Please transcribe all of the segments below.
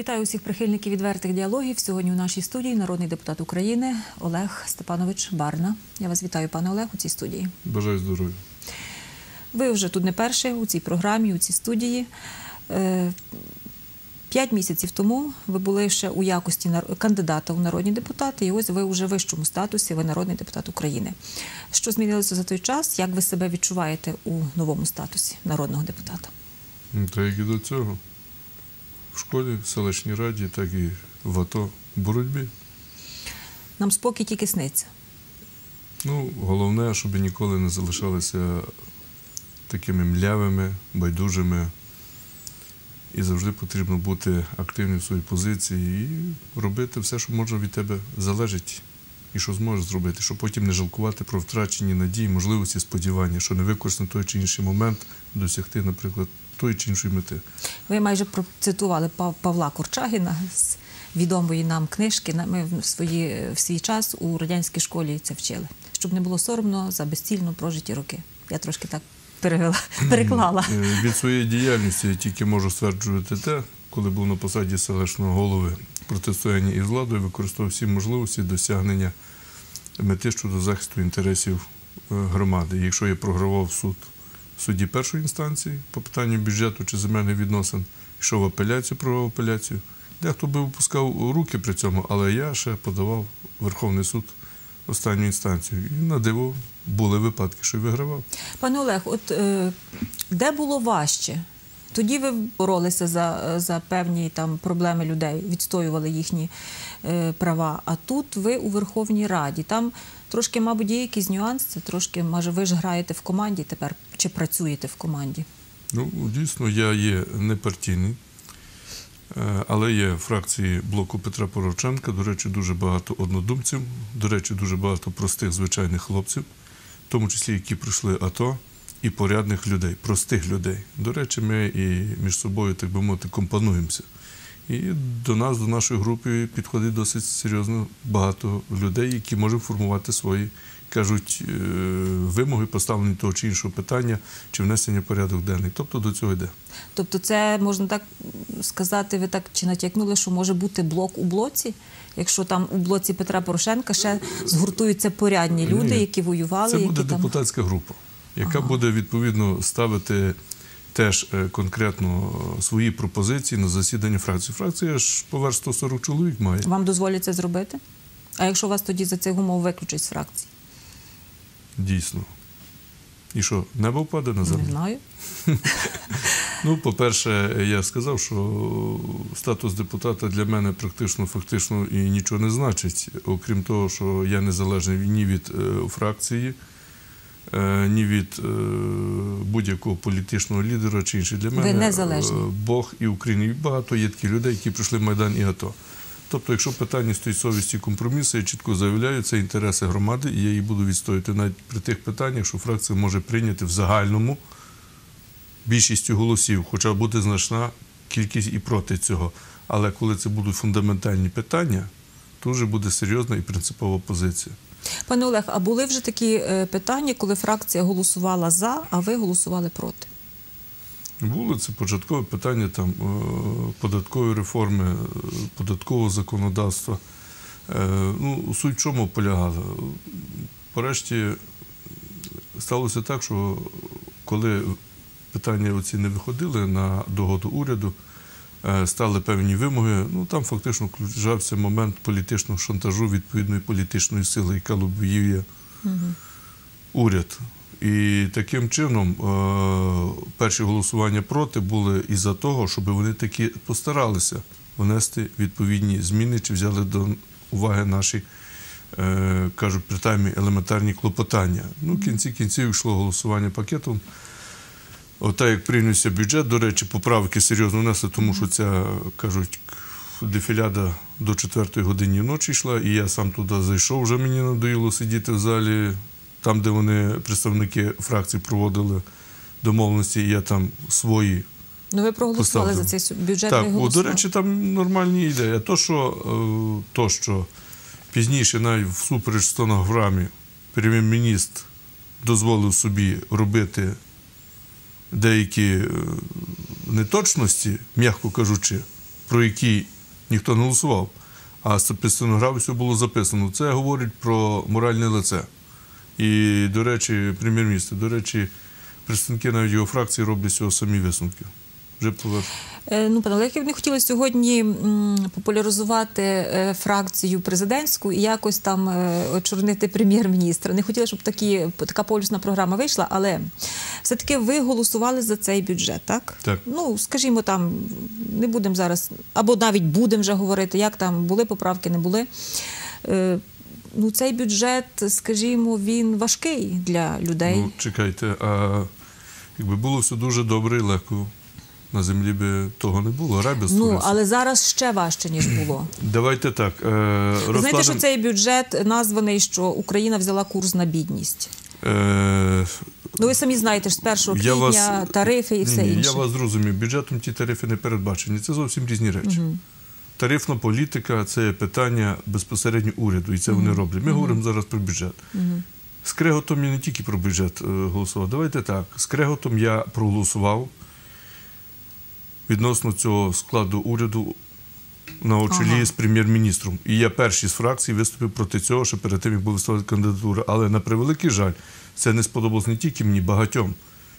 Вітаю усіх прихильників відвертих діалогів. Сьогодні у нашій студії народний депутат України Олег Степанович Барна. Я вас вітаю, пане Олег, у цій студії. Бажаю здоров'я. Ви вже тут не перші у цій програмі, у цій студії. 5 місяців тому ви були ще у якості кандидата у народні депутати, і ось ви вже в вищому статусі, ви народний депутат України. Що змінилося за той час? Як ви себе відчуваєте у новому статусі народного депутата? Так як і до цього. В школі, в селищній раді, так і в АТО, в боротьбі. Нам спокій тільки сниться. Головне, щоб ніколи не залишалися такими млявими, байдужими. І завжди потрібно бути активним в своїй позиції і робити все, що може від тебе залежить. І що зможеш зробити, щоб потім не жалкувати про втрачені надії, можливості, сподівання, що не використати той чи інший момент досягти, наприклад, тої чи іншої мети. Ви майже процитували Павла Корчагіна з відомої нам книжки. Ми в свій час у радянській школі це вчили. Щоб не було соромно за безцільно прожиті роки. Я трошки так переклала. Від своєї діяльності я тільки можу стверджувати те, коли був на посаді селищного голови протистояння із владою, використовував всі можливості досягнення мети щодо захисту інтересів громади. Якщо я програвав в суді першої інстанції по питанню бюджету чи земельних відносин, йшов в апеляцію, провів апеляцію. Дехто би випускав руки при цьому, але я ще подавав в Верховний суд останню інстанцію. І на диво були випадки, що й вигравав. Пане Олег, де було важче? Тоді ви боролися за певні проблеми людей, відстоювали їхні права, а тут ви у Верховній Раді. Там трошки, мабуть, є якийсь нюанс, це трошки, може, ви ж граєте в команді тепер, чи працюєте в команді? Дійсно, я є непартійний, але є в фракції блоку Петра Порошенка, до речі, дуже багато однодумців, до речі, дуже багато простих, звичайних хлопців, в тому числі, які пройшли АТО, і порядних людей, простих людей. До речі, ми і між собою, так би мовити, компонуємося. І до нас, до нашої групи підходить досить серйозно багато людей, які можуть формувати свої, кажуть, вимоги, поставлені того чи іншого питання, чи внесення в порядок денний. Тобто до цього йде. Тобто це, можна так сказати, ви так чи натякнули, що може бути блок у блоці? Якщо там у блоці Петра Порошенка ще згуртуються порядні люди, які воювали? Це буде депутатська група, яка буде, відповідно, ставити теж конкретно свої пропозиції на засідання фракції. Фракція ж поверх 140 чоловік має. Вам дозволять це зробити? А якщо вас тоді за цих умов виключать з фракції? Дійсно. І що, небо впаде на землю? Не знаю. По-перше, я сказав, що статус депутата для мене практично, фактично і нічого не значить. Окрім того, що я незалежний ні від фракції, ні від будь-якого політичного лідера чи іншого. Для мене Бог і Україна. І багато є таких людей, які пройшли Майдан і АТО. Тобто, якщо питання стоїть совісті і компромісу, я чітко заявляю, це інтереси громади, і я її буду відстоювати навіть при тих питаннях, що фракція може прийняти в загальному більшістю голосів, хоча буде значна кількість і проти цього. Але коли це будуть фундаментальні питання, то вже буде серйозна і принципова позиція. Пане Олег, а були вже такі питання, коли фракція голосувала за, а ви голосували проти? Було. Це початкове питання податкової реформи, податкового законодавства. Суть в чому полягала? Порешті сталося так, що коли питання оці не виходили на догоду уряду, стали певні вимоги, там фактично включався момент політичного шантажу відповідної політичної сили, яка лобіює уряд. І таким чином перші голосування проти були із-за того, щоб вони таки постаралися внести відповідні зміни, чи взяли до уваги наші, кажуть, принаймні елементарні клопотання. В кінці кінців йшло голосування пакетом. Отак, як прийнявся бюджет, до речі, поправки серйозно внесли, тому що ця, кажуть, дефіляда до 4-ї години ночі йшла, і я сам туди зайшов, вже мені надоїло сидіти в залі, там, де вони, представники фракцій, проводили домовленості, і я там свої ви проголосували за цей бюджетний голосував? Так, до речі, там нормальні ідеї. То, що пізніше, навіть всупереч стенограмі, прем'єр-міністр дозволив собі робити деякі неточності, м'яко кажучи, про які ніхто не голосував. А під стенограмі все було записано. Це говорить про моральне лице. І, до речі, прем'єр-міністр, до речі, представники навіть його фракції роблять з цього самі висновки. Вже Пане Олег, я б не хотіла сьогодні популяризувати фракцію президентську і якось там очорнити прем'єр-міністра. Не хотіла, щоб така полюсна програма вийшла, але все-таки ви голосували за цей бюджет, так? Так. Ну, скажімо, там, не будемо зараз, або навіть будемо вже говорити, як там були поправки, не були. Ну, цей бюджет, скажімо, він важкий для людей. Ну, чекайте, а якби було все дуже добре і легко, на землі би того не було, рай би створився. Ну, але зараз ще важче, ніж було. Давайте так. Ви знаєте, що цей бюджет названий, що Україна взяла курс на бідність? Ну, ви самі знаєте, що з 1 квітня тарифи і все інше. Я вас зрозумів. Бюджетом ті тарифи не передбачені. Це зовсім різні речі. Тарифна політика – це питання безпосередньо уряду, і це вони роблять. Ми говоримо зараз про бюджет. З Креготом я не тільки про бюджет голосував. Давайте так. З Креготом я проголосував відносно цього складу уряду на чолі з прем'єр-міністром. І я перший з фракцій виступив проти цього, що перед тим, як була виставлена кандидатура. Але, на превеликий жаль, це не сподобалось не тільки мені, багатьом.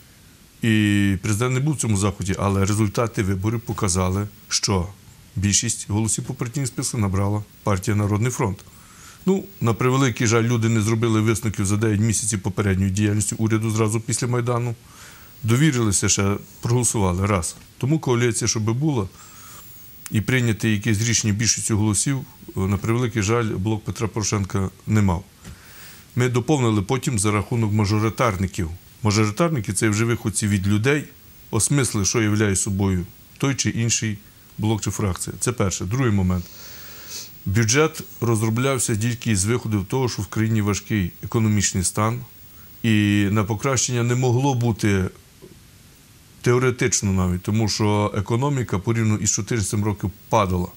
І президент не був в цьому заході, але результати виборів показали, що більшість голосів по партійній списку набрала партія «Народний фронт». Ну, на превеликий жаль, люди не зробили висновків за 9 місяців попередньої діяльності уряду зразу після Майдану. Довірилися ще, проголосували раз. Тому коаліція, щоб була, і прийняти якесь рішення більшістю голосів, на превеликий жаль, блок Петра Порошенка не мав. Ми доповнили потім за рахунок мажоритарників. Мажоритарники – це вже виходці від людей, осмисли, що являє собою той чи інший блок чи фракція. Це перше. Другий момент. Бюджет розроблявся тільки з виходу того, що в країні важкий економічний стан, і на покращення не могло бути теоретично навіть, тому що економіка порівняно із 14 років падала.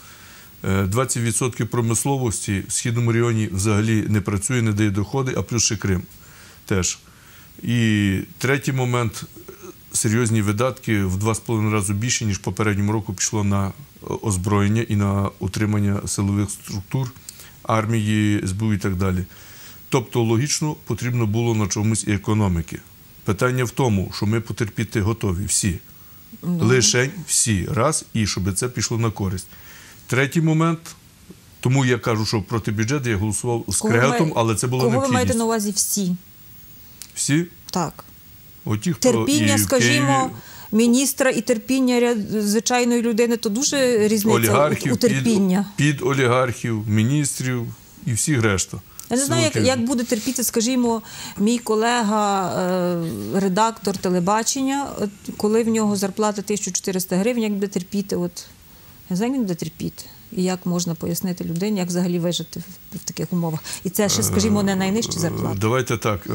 20% промисловості в Східному регіоні взагалі не працює, не дає доходи, а плюс ще Крим теж. І третій момент – серйозні видатки в 2,5 рази більше, ніж попередньому року пішло на озброєння і на утримання силових структур, армії, СБУ і так далі. Тобто, логічно, потрібно було на чомусь і економіки. Питання в тому, що ми потерпіти готові всі. Лишень всі. Раз, і щоб це пішло на користь. Третій момент, тому я кажу, що проти бюджету я голосував з Креготом, але це було необхідність. Кого ви маєте на увазі всі? Всі? Так. Оті, хто терпіння, скажімо, міністра і терпіння звичайної людини, то дуже різниця у терпіння. Під олігархів, міністрів і всіх решта. Я не знаю, як буде терпіти, скажімо, мій колега, редактор телебачення, коли в нього зарплата 1400 гривень, як буде терпіти, я не знаю, як він буде терпіти. І як можна пояснити людині, як взагалі вижити в таких умовах. І це ще, скажімо, не найнижчі зарплати. Давайте так.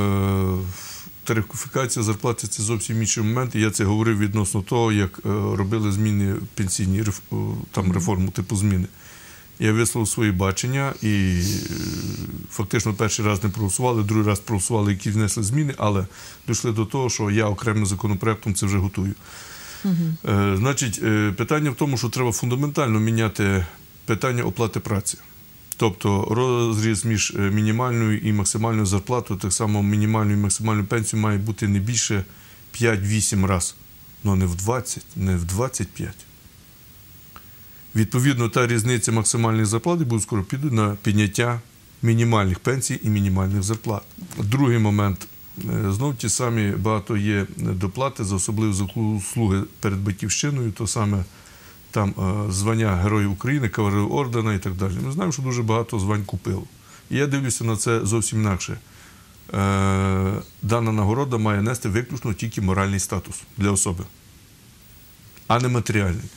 Тарифікація зарплати – це зовсім інший момент. І я це говорив відносно того, як робили зміни пенсійні, там реформу типу зміни. Я висловив свої бачення і фактично перший раз не проголосували, другий раз проголосували, які внесли зміни, але дійшли до того, що я окремим законопроектом це вже готую. Значить, питання в тому, що треба фундаментально міняти питання оплати праці. Тобто розріз між мінімальною і максимальною зарплатою, так само мінімальну і максимальну пенсію має бути не більше 5-8 разів. Але не в 20, не в 25. Відповідно, та різниця максимальних зарплат буде скоро підуть на підняття мінімальних пенсій і мінімальних зарплат. Другий момент. Знов ті самі багато є доплати за особливі заслуги перед Батьківщиною, то саме там звання Героїв України, кавалерів ордена і так далі. Ми знаємо, що дуже багато звань купило. І я дивлюся на це зовсім інакше. Дана нагорода має нести виключно тільки моральний статус для особи, а не матеріальний.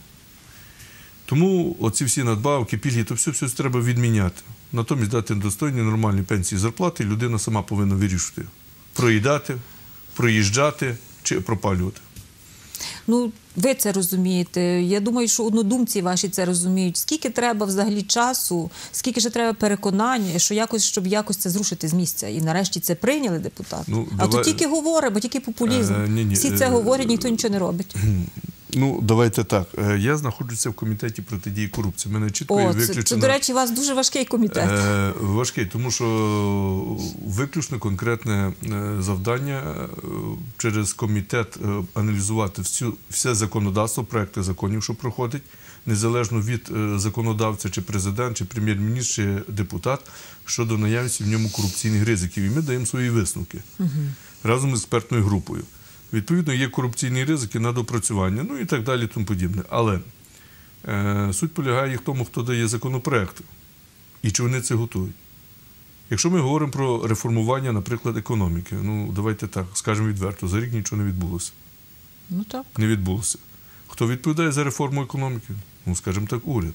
Тому оці всі надбавки, пільги, то все треба відміняти. Натомість дати достойні, нормальні пенсії, зарплати, і людина сама повинна вирішити. Проїдати, проїжджати чи пропалювати. Ну, ви це розумієте. Я думаю, що однодумці ваші це розуміють. Скільки треба взагалі часу, скільки ж треба переконань, щоб якось це зрушити з місця. І нарешті це прийняли депутати. А то тільки говоримо, тільки популізм. Всі це говорять, ніхто нічого не робить. Ну, давайте так. Я знаходжуся в комітеті протидії корупції. Мене чітко і виключено... Це, до речі, у вас дуже важкий комітет. Важкий, тому що виключно конкретне завдання через комітет аналізувати все законодавство, проекти законів, що проходить, незалежно від законодавця, чи президент, чи прем'єр-міністр, чи депутат, щодо наявності в ньому корупційних ризиків. І ми даємо свої висновки разом з експертною групою. Відповідно, є корупційні ризики на допрацювання, ну і так далі, тому подібне. Але суть полягає в тому, хто дає законопроекти і чи вони це готують. Якщо ми говоримо про реформування, наприклад, економіки, ну, давайте так, скажемо відверто, за рік нічого не відбулося. Ну так. Не відбулося. Хто відповідає за реформу економіки? Ну, скажімо так, уряд.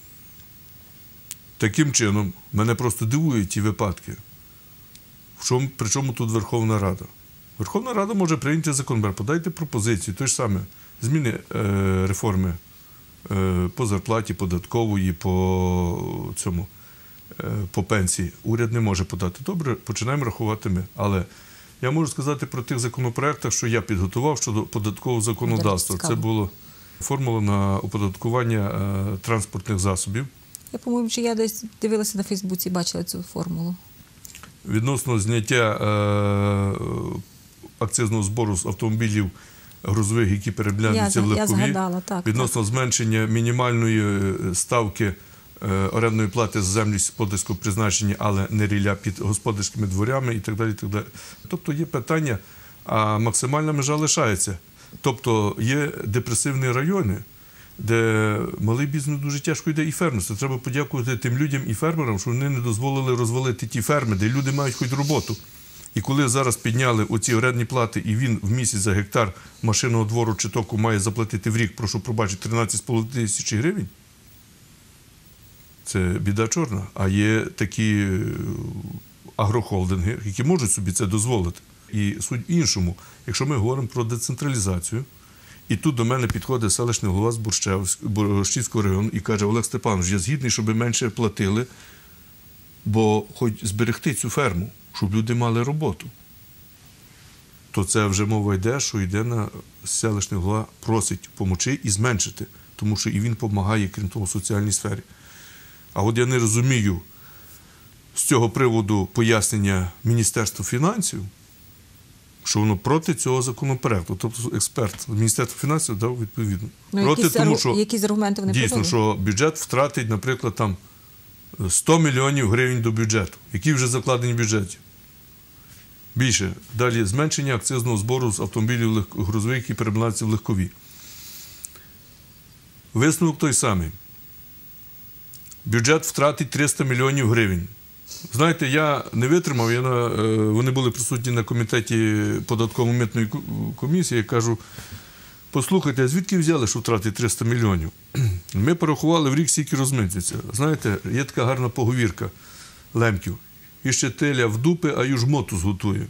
Таким чином, мене просто дивують ті випадки. Причому тут Верховна Рада? Верховна Рада може прийняти закон, подайте пропозиції, той ж саме, зміни реформи по зарплаті, податкової, по пенсії. Уряд не може подати. Добре, починаємо рахувати ми. Але я можу сказати про тих законопроектах, що я підготував щодо податкового законодавства. Це була формула на оподаткування транспортних засобів. Я, по-моєму, чи я десь дивилася на Фейсбуці, бачила цю формулу. Відносно зняття акцизного збору з автомобілів грузових, які переобладнуються в легкові, відносно зменшення мінімальної ставки орендної плати за землі сільськогосподарського призначення, але не рілля під господарськими дворями і так далі, і так далі. Тобто є питання, а максимальна межа лишається. Тобто є депресивні райони, де малий бізнес дуже тяжко йде і фермерство. Треба подякувати тим людям і фермерам, що вони не дозволили розвалити ті ферми, де люди мають хоч роботу. І коли зараз підняли оці орендні плати, і він в місяць за гектар машинного двору чи току має заплатити в рік, прошу пробачити, 13,5 тисячі гривень, це біда чорна. А є такі агрохолдинги, які можуть собі це дозволити. І суть іншому, якщо ми говоримо про децентралізацію, і тут до мене підходить селищний голова з Борщівського району і каже: Олег Степанович, я згідний, щоб менше платили, бо хоч зберегти цю ферму, щоб люди мали роботу. То це вже мова йде, що йде на селищний голова, просить помочи і зменшити, тому що і він допомагає, крім того, в соціальній сфері. А от я не розумію з цього приводу пояснення Міністерства фінансів, що воно проти цього законопроекту. Тобто експерт Міністерства фінансів дав відповідно. Проти, тому що якісь аргументи вони дійсно, подали? що бюджет втратить, наприклад, там 100 мільйонів гривень до бюджету, які вже закладені в бюджеті. Більше. Далі зменшення акцизного збору з автомобілів грузових, які переобладнуються в легкові. Висновок той самий. Бюджет втратить 300 мільйонів гривень. Знаєте, я не витримав, вони були присутні на комітеті податково-митної комісії, я кажу: послухайте, а звідки взяли, що втратить 300 мільйонів? Ми порахували в рік, скільки розмитниться. Знаєте, є така гарна поговірка лемків: іще теля в дупи, а юж моту зготує.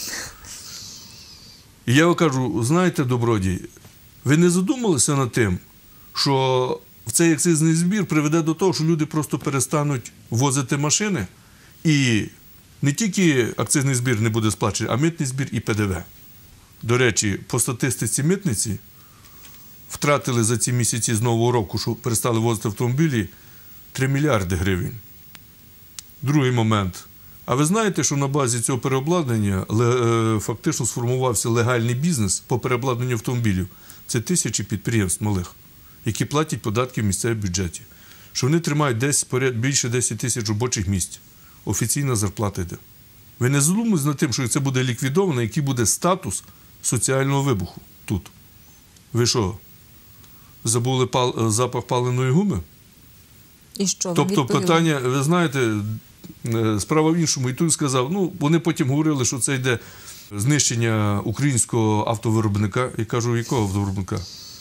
І я кажу: знаєте, добродій, ви не задумалися над тим, що цей акцизний збір приведе до того, що люди просто перестануть возити машини, і не тільки акцизний збір не буде сплачений, а митний збір і ПДВ. До речі, по статистиці митниці втратили за ці місяці з Нового року, що перестали возити автомобілі, 3 мільярди гривень. Другий момент. А ви знаєте, що на базі цього переобладнання фактично сформувався легальний бізнес по переобладнанню автомобілів? Це тисячі підприємств малих, які платять податки в місцеві бюджеті. Що вони тримають більше 10 тисяч робочих місць. Офіційна зарплата йде. Ви не задумуєтесь над тим, що це буде ліквідовано, який буде статус соціального вибуху тут? Ви що, забули запах паленої гуми? І що? Тобто питання, ви знаєте, справа в іншому. І тут сказав, вони потім говорили, що це йде знищення українського автовиробника. Я кажу, якого автовиробника?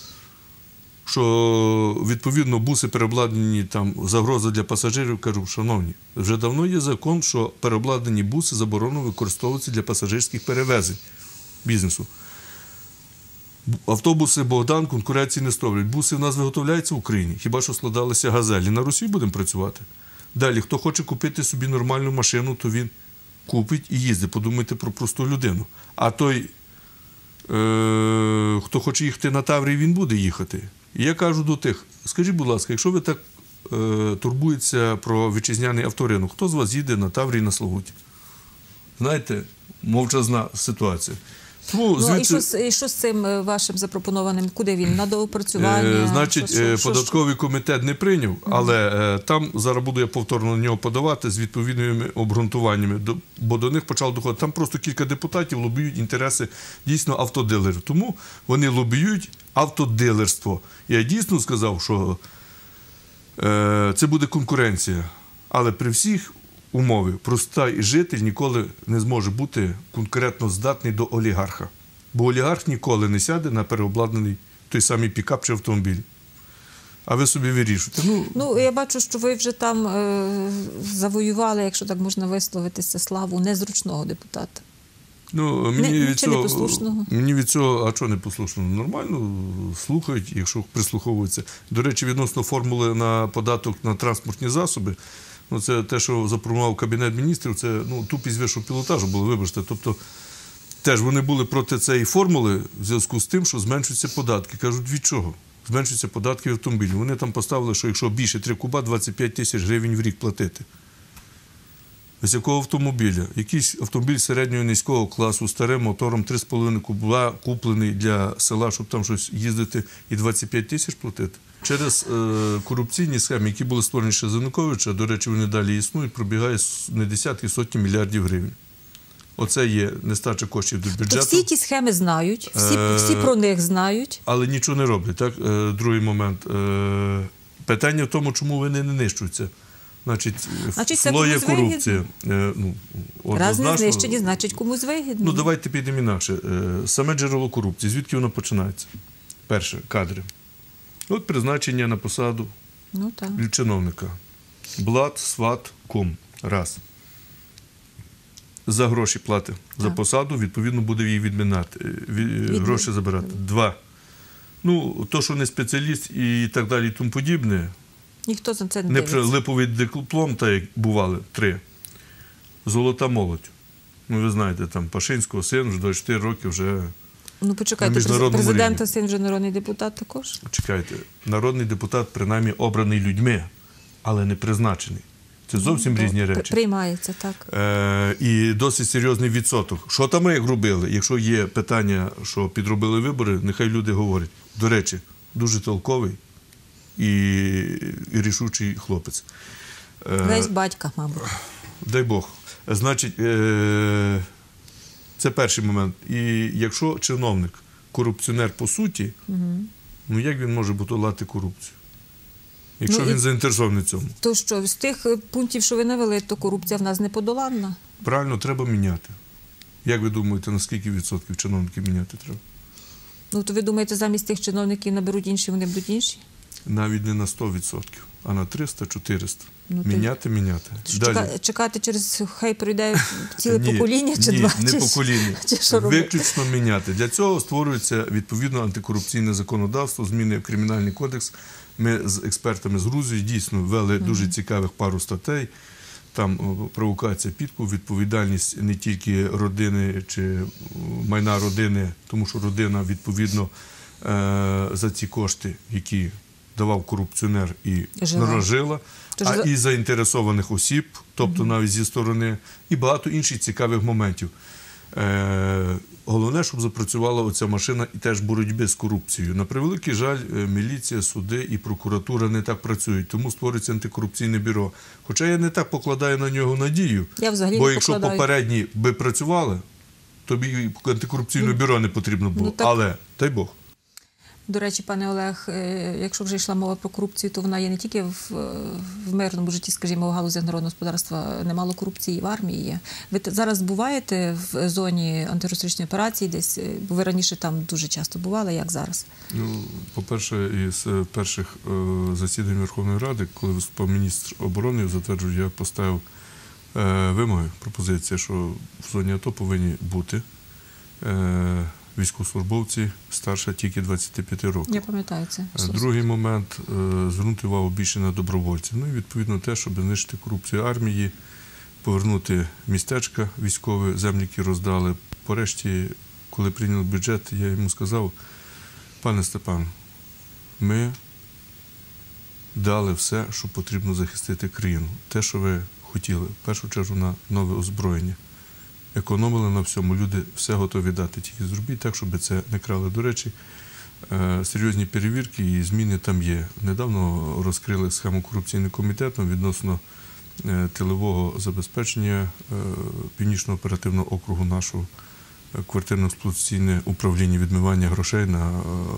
Що, відповідно, буси переобладнані, там, загроза для пасажирів. Кажу: шановні, вже давно є закон, що переобладнані буси заборонено використовуватися для пасажирських перевезень бізнесу. Автобуси «Богдан» конкуренції не ставлять. Буси в нас виготовляються в Україні. Хіба що складалися «Газелі». На Росії будемо працювати. Далі, хто хоче купити собі нормальну машину, то він купить і їздить. Подумайте про просту людину. А той хто хоче їхати на Таврію, він буде їхати. І я кажу до тих, скажіть, будь ласка, якщо ви так турбуєтеся про вітчизняний авторинок, хто з вас їде на Таврію на Славуті? Знаєте, мовчазна ситуація. Тому, і що з цим вашим запропонованим? Куди він? На доопрацювання? Значить, податковий комітет не прийняв, але там зараз буду я повторно на нього подавати з відповідними обґрунтуваннями, бо до них почало доходити. Там просто кілька депутатів лобіюють інтереси дійсно автодилерів. Тому вони лобіюють автодилерство. Я дійсно сказав, що це буде конкуренція, але при всіх умови простий житель ніколи не зможе бути конкретно здатний до олігарха. Бо олігарх ніколи не сяде на переобладнаний той самий пікап чи автомобіль. А ви собі вирішуєте. Ну, я бачу, що ви вже там завоювали, якщо так можна висловитися, славу незручного депутата. Мені від цього, а чого не послушного? Нормально слухають, якщо прислуховуються. До речі, відносно формули на податок на транспортні засоби, це те, що запропонував Кабінет міністрів, це тупість вищого пілотажу було, вибачте. Тобто, теж вони були проти цієї формули в зв'язку з тим, що зменшуються податки. Кажуть, від чого? Зменшуються податки в автомобілі. Вони там поставили, що якщо більше 3 куба, 25 тисяч гривень в рік платити. З якого автомобіля? Якийсь автомобіль середнього низького класу, старим мотором, 3,5 куба, куплений для села, щоб там щось їздити, і 25 тисяч платити. Через корупційні схеми, які були створені ще за Януковича, до речі, вони далі існують, пробігає не десятки, сотні мільярдів гривень. Оце є нестача коштів до бюджету. Всі ті схеми знають, всі про них знають. Але нічого не роблять. Так? Другий момент. Питання в тому, чому вони не нищуються. Значить, фло є корупція. Раз не знищені, значить комусь вигідно. Давайте підемо інакше. Саме джерело корупції. Звідки воно починається? Перше, кадри. От призначення на посаду чиновника. Блат, сват, кум. Раз. За гроші платить. За посаду, відповідно, буде її відмінати. Гроші забирати. Два. То, що не спеціаліст і так далі, і тому подібне. Ніхто за це не дивиться. Липовий диплом, так як бували. 3. Золота молодь. Ви знаєте, там Пашинського син вже 24 роки вже почекайте, президента син вже народний депутат також? Чекайте, народний депутат принаймні обраний людьми, але не призначений. Це зовсім різні речі. Приймається, так. І досить серйозний відсоток. Що там як робили? Якщо є питання, що підробили вибори, нехай люди говорять. До речі, дуже толковий і рішучий хлопець. Весь батька, мабуть. Дай Бог. Значить, це перший момент. І якщо чиновник корупціонер по суті, як він може подолати корупцію? Якщо він заінтересований в цьому. То що, з тих пунктів, що ви навели, то корупція в нас не подоланна? Правильно, треба міняти. Як ви думаєте, на скільки відсотків чиновників міняти треба? То ви думаєте, замість тих чиновників наберуть інші, вони будуть інші? Навіть не на 100%, а на 300-400. Міняти. Чекати через, хай пройде ціле покоління чи два? Ні, не покоління. Виключно міняти. Для цього створюється відповідно антикорупційне законодавство, зміни в Кримінальний кодекс. Ми з експертами з Грузії дійсно ввели дуже цікавих пару статей. Там провокація, підкуп, відповідальність не тільки родини чи майна родини, тому що родина відповідно за ці кошти, які давав корупціонер і жила, а і заінтересованих осіб, тобто навіть зі сторони, і багато інших цікавих моментів. Головне, щоб запрацювала оця машина і теж боротьби з корупцією. На превеликий жаль, міліція, суди і прокуратура не так працюють, тому створюється антикорупційне бюро. Хоча я не так покладаю на нього надію, бо якщо попередні би працювали, то б і антикорупційне бюро не потрібно було. Але, дай Бог. До речі, пане Олег, якщо вже йшла мова про корупцію, то вона є не тільки в мирному житті, скажімо, в галузях народного господарства, немало корупції в армії є. Ви зараз буваєте в зоні антитерористичної операції десь? Бо ви раніше там дуже часто бували, як зараз? По-перше, із перших засідань Верховної Ради, коли виступав міністр оборони, затверджую, я поставив вимоги, пропозиції, що в зоні АТО повинні бути військовослужбовці старше тільки 25 років. Я пам'ятаю це. Другий момент – звернути увагу більше на добровольців. І, відповідно, те, щоб знищити корупцію армії, повернути містечка військові, землі, які роздали. Порешті коли прийняли бюджет, я йому сказав: пане Степан, ми дали все, що потрібно захистити країну. Те, що ви хотіли, в першу чергу на нове озброєння. Економили на всьому, люди все готові дати, тільки зробіть так, щоб це не крали. До речі, серйозні перевірки і зміни там є. Недавно розкрили схему корупційним комітетом відносно тилового забезпечення Північного оперативного округу нашого, квартирно-експлуатаційне управління відмивання грошей на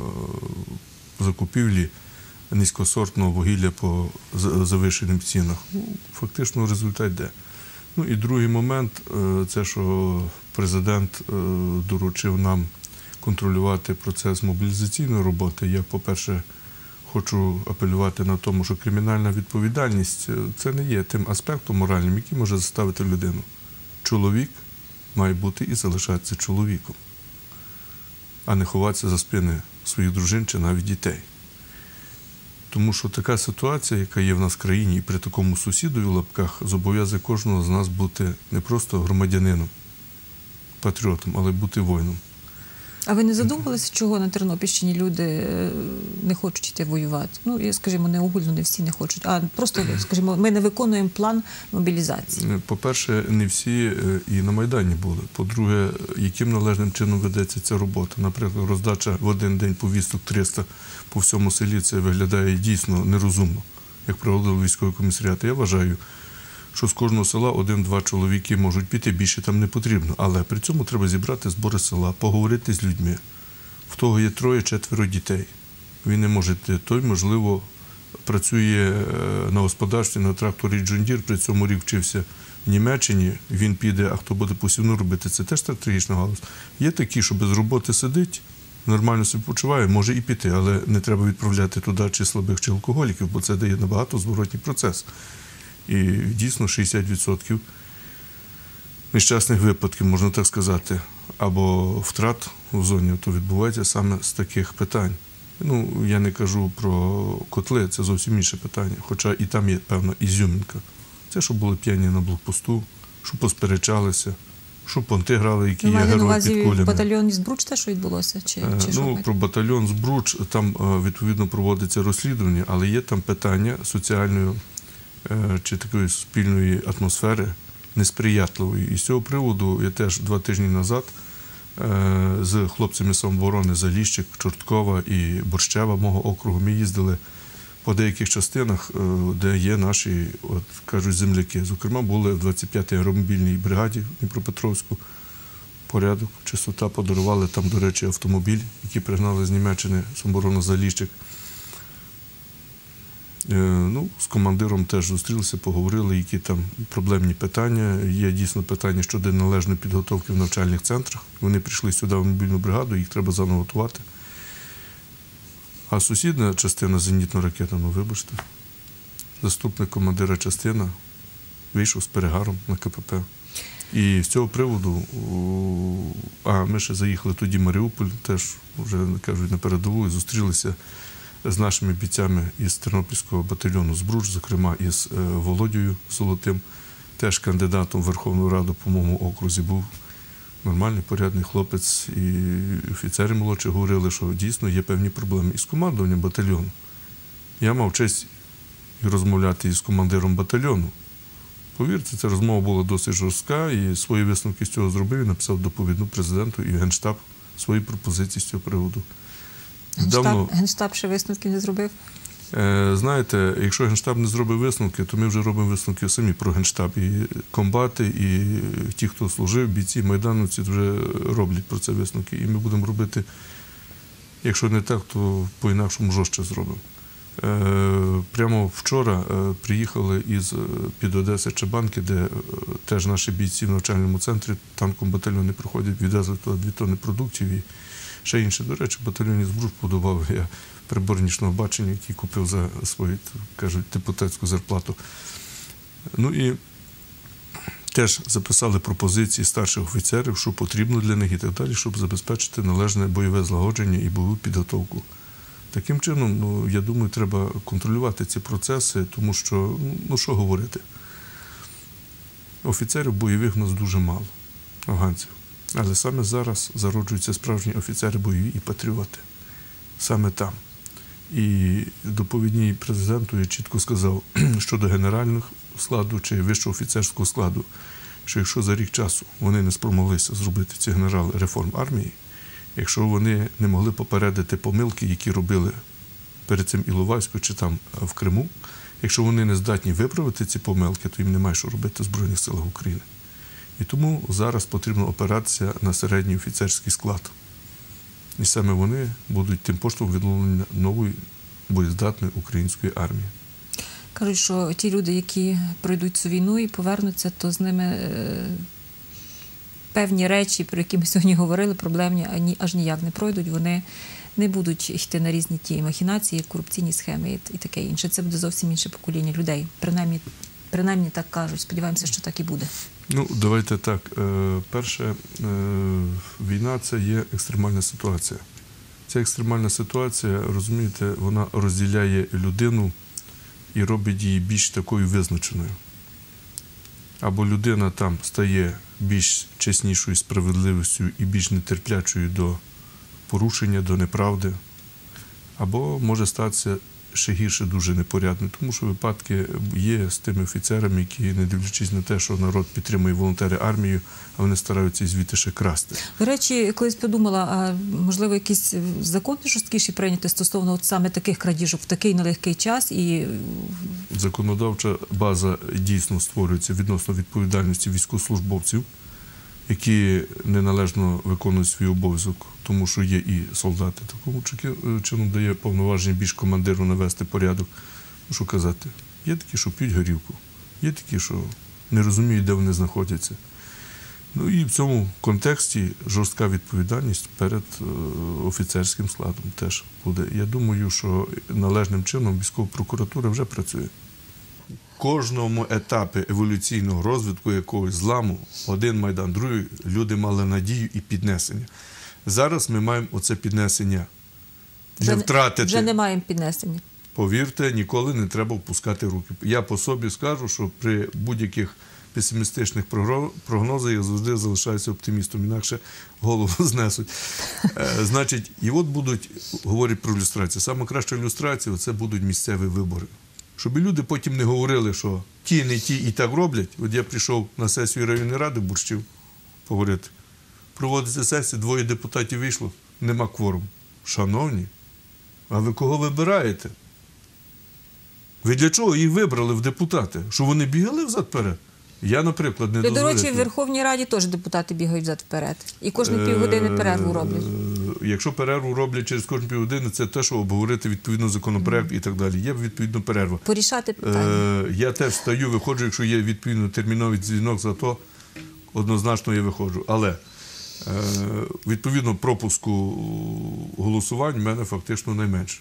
закупівлі низькосортного вугілля по завищеним цінах. Фактично результат йде. Ну і другий момент – це, що президент доручив нам контролювати процес мобілізаційної роботи. Я, по-перше, хочу апелювати на тому, що кримінальна відповідальність – це не є тим аспектом моральним, який може заставити людину. Чоловік має бути і залишатися чоловіком, а не ховатися за спини своїх дружин чи навіть дітей. Тому що така ситуація, яка є в нас в країні, і при такому сусідові в лапках, зобов'язує кожного з нас бути не просто громадянином, патріотом, але бути воїном. А ви не задумувалися, чого на Тернопільщині люди не хочуть йти воювати? Ну, скажімо, не огульно, не всі не хочуть, а просто, скажімо, ми не виконуємо план мобілізації. По-перше, не всі і на Майдані були. По-друге, яким належним чином ведеться ця робота. Наприклад, роздача в один день повісток 300 по всьому селі, це виглядає дійсно нерозумно, як проводили військові комісаріати. Я вважаю, що з кожного села 1-2 чоловіки можуть піти, більше там не потрібно. Але при цьому треба зібрати збори села, поговорити з людьми. В того є 3-4 дітей. Він не може йти. Той, можливо, працює на господарстві, на тракторі Джон-Дір, при цьому рік вчився в Німеччині, він піде, а хто буде посівну робити, це теж стратегічна галузь. Є такі, що без роботи сидить, нормально себе почуває, може і піти, але не треба відправляти туди чи слабих, чи алкоголіків, бо це дає набагато зворотній процес. І дійсно 60% нещасних випадків, можна так сказати, або втрат в зоні, то відбувається саме з таких питань. Ну, я не кажу про котли, це зовсім інше питання, хоча і там є певна ізюмінка. Це, що були п'яні на блокпосту, що посперечалися, що понти грали, які є герої під кулями. В батальйоні Збруч те, що відбулося? Про батальйон Збруч, там відповідно проводиться розслідування, але є там питання соціальної чи такої спільної атмосфери несприятливої. І з цього приводу я теж 2 тижні назад з хлопцями самооборони Заліщик, Чорткова і Борщева мого округу ми їздили по деяких частинах, де є наші, от кажуть, земляки. Зокрема, були в 25-й аеромобільній бригаді в Дніпропетровську. Порядок, чистота, подарували там, до речі, автомобіль, який пригнали з Німеччини, самооборона Заліщик. Ну, з командиром теж зустрілися, поговорили, які там проблемні питання. Є дійсно питання щодо належної підготовки в навчальних центрах. Вони прийшли сюди в мобільну бригаду, їх треба заново готувати. А сусідня частина зенітно-ракетна, вибачте, заступник командира частини вийшов з перегаром на КПП. І з цього приводу, ми ще заїхали тоді в Маріуполь, теж вже, кажуть, на передову, і зустрілися з нашими бійцями із Тернопільського батальйону «Збруч», зокрема із Володією Золотим, теж кандидатом в Верховну Раду по моєму окрузі був. Нормальний, порядний хлопець, і офіцери молодші говорили, що дійсно є певні проблеми із командуванням батальйону. Я мав честь розмовляти із командиром батальйону. Повірте, ця розмова була досить жорстка, і свої висновки з цього зробив і написав доповідну президенту і Генштаб свої пропозиції з цього приводу. Генштаб ще висновки не зробив? Знаєте, якщо Генштаб не зробив висновки, то ми вже робимо висновки самі про Генштаб. І комбати, і ті, хто служив, бійці, майдановці вже роблять про це висновки. І ми будемо робити, якщо не так, то по-інакшому жорстче зробимо. Прямо вчора приїхали під Одеси Чабанки, де теж наші бійці в навчальному центрі танком батальйони проходять, відвезли туди 2 тонни продуктів і ще інше. До речі, в батальйоні «Збруч» подавав я прибор нічного бачення, який купив за свою, кажуть, депутатську зарплату. Ну і теж записали пропозиції старших офіцерів, що потрібно для них і так далі, щоб забезпечити належне бойове злагодження і бойову підготовку. Таким чином, я думаю, треба контролювати ці процеси, тому що, що говорити, офіцерів бойових у нас дуже мало, афганців. Але саме зараз зароджуються справжні офіцери бойові і патріоти. Саме там. І доповідній президенту я чітко сказав щодо генерального складу чи вищого офіцерського складу, що якщо за рік часу вони не спромоглися зробити ці генерали реформ армії, якщо вони не могли попередити помилки, які робили перед цим Іловайську чи там в Криму, якщо вони не здатні виправити ці помилки, то їм немає що робити в Збройних силах України. І тому зараз потрібно опиратися на середній офіцерський склад. І саме вони будуть тим поштовхом відновлення нової боєздатної української армії. Кажуть, що ті люди, які пройдуть цю війну і повернуться, то з ними певні речі, про які ми сьогодні говорили, проблемні, аж ніяк не пройдуть. Вони не будуть йти на різні ті махінації, корупційні схеми і таке інше. Це буде зовсім інше покоління людей. Принаймні так кажуть. Сподіваємося, що так і буде. Ну, давайте так. Перше, війна – це є екстремальна ситуація. Ця екстремальна ситуація, розумієте, вона розділяє людину і робить її більш такою визначеною. Або людина там стає більш чеснішою, справедливістю і більш нетерплячою до порушення, до неправди, або може статися ще гірше дуже непорядним, тому що випадки є з тими офіцерами, які, не дивлячись на те, що народ підтримує волонтери армію, а вони стараються звідти ще красти. До речі, колись подумала, а можливо якісь закони жорсткіші прийняти стосовно от саме таких крадіжок в такий нелегкий час і... Законодавча база дійсно створюється відносно відповідальності військовослужбовців, які неналежно виконують свій обов'язок, тому що є і солдати. Такому чином дає повноваження більш командиру навести порядок. Ну, що казати, є такі, що п'ють горілку, є такі, що не розуміють, де вони знаходяться. Ну і в цьому контексті жорстка відповідальність перед офіцерським складом теж буде. Я думаю, що належним чином військова прокуратура вже працює. В кожному етапі еволюційного розвитку якогось зламу, один Майдан, другий, люди мали надію і піднесення. Зараз ми маємо оце піднесення не втратити. Вже не маємо піднесення. Повірте, ніколи не треба впускати руки. Я по собі скажу, що при будь-яких песимістичних прогнозах я завжди залишаюся оптимістом, інакше голову знесуть. Значить, і от будуть, говорять про ілюстрацію. Саме краща ілюстрація – це будуть місцеві вибори. Щоб люди потім не говорили, що ті, не ті і так роблять. От я прийшов на сесію районної ради Бурштів поговорити. Проводиться сесія, 2 депутатів вийшло, нема кворуму. Шановні, а ви кого вибираєте? Ви для чого їх вибрали в депутати? Що вони бігали взад-вперед? Я, наприклад, не дозволю. До речі, в Верховній Раді теж депутати бігають взад-вперед. І кожні півгодини перерву роблять. Якщо перерву роблять через кожні півгодини, це те, що обговорити відповідно законопроект і так далі. Є відповідно перерва. Порішати питання. Я теж встаю, виходжу, якщо є відповідно терміновий дзвінок, за то однозначно я виходжу. Але відповідно пропуску голосувань в мене фактично найменше.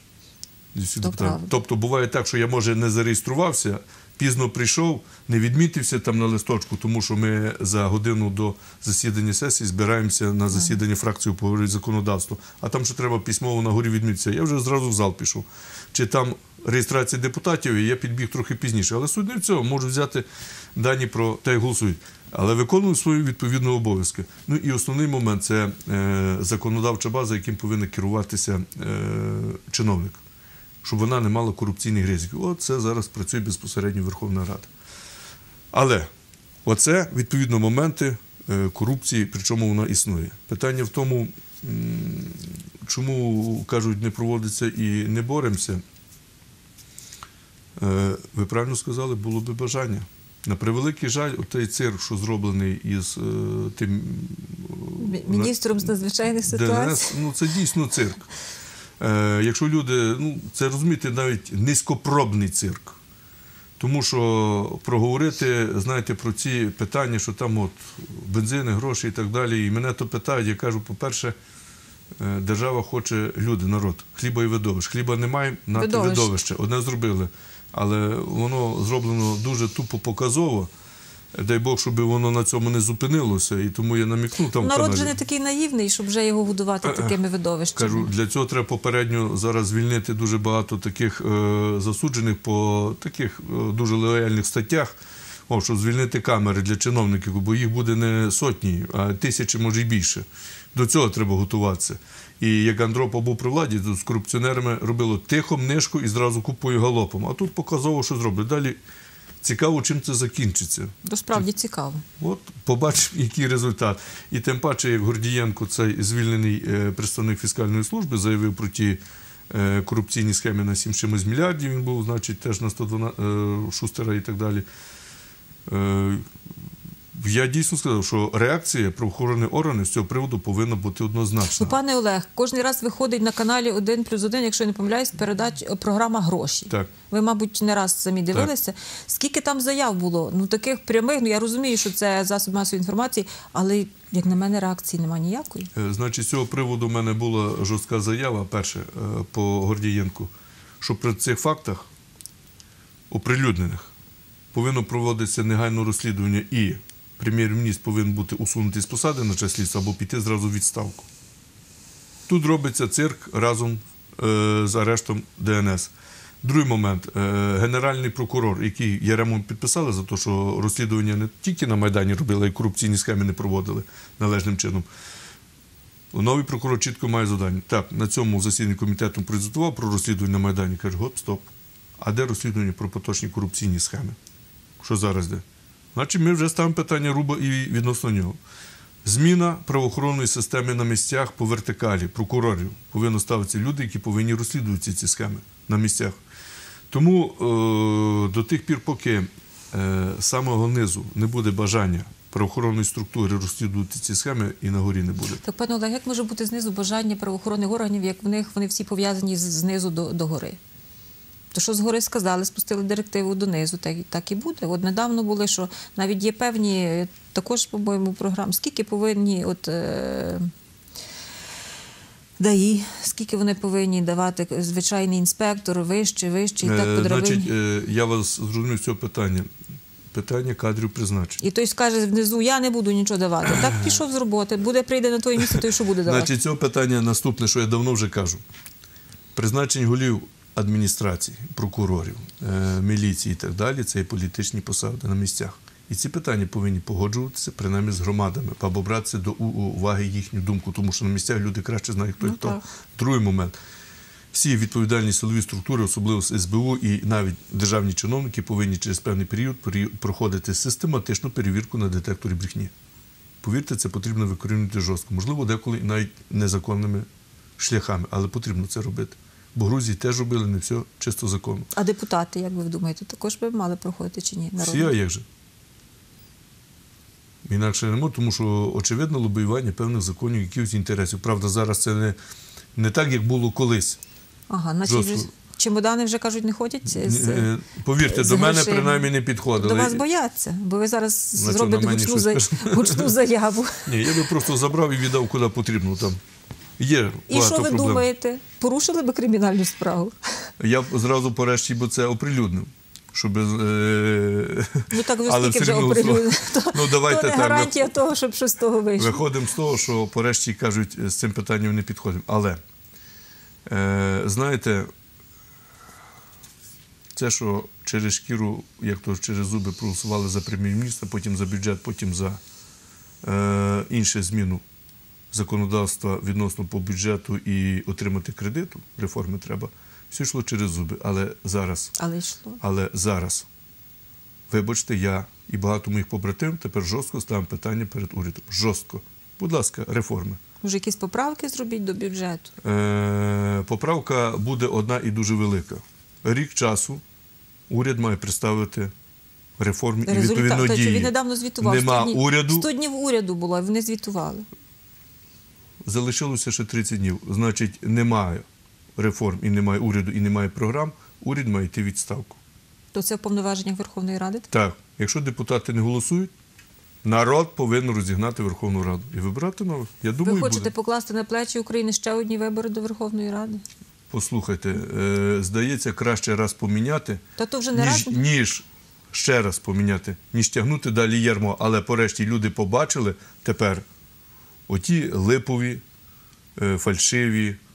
Тобто буває так, що я, може, не зареєструвався, пізно прийшов, не відмітився там на листочку, тому що ми за годину до засідання сесії збираємося на засідання фракції по законодавству. А там ще треба письмово на горі відмітитися. Я вже зразу в зал пішов. Чи там реєстрація депутатів, і я підбіг трохи пізніше. Але суть не в цьому, можу взяти дані про те, як голосують. Але виконую свої відповідні обов'язки. Ну і основний момент – це законодавча база, яким повинен керуватися чиновник. Щоб вона не мала корупційних ризиків. От це зараз працює безпосередньо Верховна Рада. Але оце, відповідно, моменти корупції, причому вона існує. Питання в тому, чому, кажуть, не проводиться і не боремося. Ви правильно сказали, було би бажання. На превеликий жаль, той цирк, що зроблений із тим... Міністром з надзвичайних ситуацій. Ну, це дійсно цирк. Якщо люди, це, розумієте, навіть низькопробний цирк. Тому що проговорити, знаєте, про ці питання, що там от бензини, гроші і так далі, і мене то питають, я кажу, по-перше, держава хоче люди, народ, хліба і видовищ. Хліба немає, нате видовище. Одне зробили, але воно зроблено дуже тупо показово. Дай Бог, щоб воно на цьому не зупинилося, і тому я намікнув там в каналі. Народ вже не такий наївний, щоб вже його годувати такими видовищами. Кажу, для цього треба попередньо зараз звільнити дуже багато таких засуджених по таких дуже лояльних статтях. щоб звільнити камери для чиновників, бо їх буде не сотні, а тисячі, може й більше. До цього треба готуватися. І як Андропов був при владі, то з корупціонерами робило тихом, нишку і зразу купою галопом. А тут показово, що зроблять. Далі цікаво, чим це закінчиться. То справді цікаво. От побачимо, який результат. І тим паче, як Гордієнко, цей звільнений представник фіскальної служби, заявив про ті корупційні схеми на 7 чимось мільярдів, він був, значить, теж на 112 Шустера і так далі. Я дійсно сказав, що реакція правоохоронних органів з цього приводу повинна бути однозначна. Ну, пане Олег, кожен раз виходить на каналі 1+1, якщо я не помиляюсь, передач програма «Гроші». Так. Ви, мабуть, не раз самі дивилися. Так. Скільки там заяв було? Ну, таких прямих, я розумію, що це засіб масової інформації, але, як на мене, реакції немає ніякої. Значить, з цього приводу в мене була жорстка заява, перше, по Гордієнку, що при цих фактах оприлюднених повинно проводитися негайне розслідування і прем'єр-міністр повинен бути усунутий з посади на час слідства або піти зразу в відставку. Тут робиться цирк разом з арештом ДНС. Другий момент. Генеральний прокурор, який Яремову підписали за те, що розслідування не тільки на Майдані робили, а й корупційні схеми не проводили належним чином. Новий прокурор чітко має завдання. Так, на цьому засіданні комітету презентував про розслідування на Майдані. Каже, гоп, стоп. А де розслідування про поточні корупційні схеми? Що зараз де? Значить, ми вже ставимо питання руба і відносно нього. Зміна правоохоронної системи на місцях по вертикалі прокурорів. Повинно ставитися люди, які повинні розслідувати ці схеми на місцях. Тому до тих пір, поки з самого низу не буде бажання правоохоронної структури розслідувати ці схеми, і на горі не буде. Так, пане Олег, як може бути знизу бажання правоохоронних органів, як вони всі пов'язані знизу до гори? То, що згори сказали, спустили директиву донизу, так і буде. От недавно були, що навіть є певні, також, по-моєму, програми, скільки повинні ДАІ, скільки вони повинні давати звичайний інспектор, вище, і так по драбині. Значить, я вас зрозумів з цього питання. Питання кадрів призначення. І той скаже внизу, я не буду нічого давати. Так пішов з роботи, прийде на твоє місце, той що буде давати. Значить, цього питання наступне, що я давно вже кажу. Призначення голів адміністрації, прокурорів, міліції і так далі – це і політичні посади на місцях. І ці питання повинні погоджуватися, принаймні, з громадами, або братися до уваги їхню думку, тому що на місцях люди краще знають, хто і хто. Другий момент. Всі відповідальні силові структури, особливо з СБУ і навіть державні чиновники, повинні через певний період проходити систематичну перевірку на детекторі брехні. Повірте, це потрібно викорінювати жорстко. Можливо, деколи навіть незаконними шляхами, але потрібно це робити. Бо Грузії теж робили не все чисто законно. А депутати, як ви думаєте, також би мали проходити чи ні? Всі, а як же? Інакше не можу, тому що, очевидно, лобіювання певних законів, якихось інтересів. Правда, зараз це не так, як було колись. Ага, значить, чемодани вже, кажуть, не ходять? Повірте, до мене, принаймні, не підходили. До вас бояться, бо ви зараз зробите гучну заяву. Ні, я би просто забрав і віддав, куди потрібно там. Є і що ви думаєте? Порушили би кримінальну справу? Я б зразу порешті, бо це оприлюднив. Щоб, ну так ви скільки вже оприлюднили. То не гарантія того, щоб щось з того вийшло. Виходимо з того, що порешті кажуть, з цим питанням не підходимо. Але, знаєте, це, що через шкіру, як то через зуби проголосували за прем'єр-міністра, потім за бюджет, потім за іншу зміну законодавства відносно по бюджету і отримати кредиту, реформи треба, все йшло через зуби. Але зараз, вибачте, я і багато моїх побратимів тепер жорстко ставимо питання перед урядом. Жорстко. Будь ласка, реформи. Може, якісь поправки зробіть до бюджету? Поправка буде одна і дуже велика. Рік часу уряд має представити реформи і відповідно дії. Він недавно звітував. Нема уряду. 100 днів уряду було, і вони звітували. Залишилося ще 30 днів. Значить, немає реформ, і немає уряду, і немає програм, уряд має йти в відставку. То це в повноваженнях Верховної Ради? Так. Якщо депутати не голосують, народ повинен розігнати Верховну Раду і вибрати нових. Я думаю, ви хочете покласти на плечі України ще одні вибори до Верховної Ради? Послухайте, здається, краще раз поміняти, ніж ще раз поміняти, ніж тягнути далі ярмо. Але порешті люди побачили тепер оті липові, фальшиві,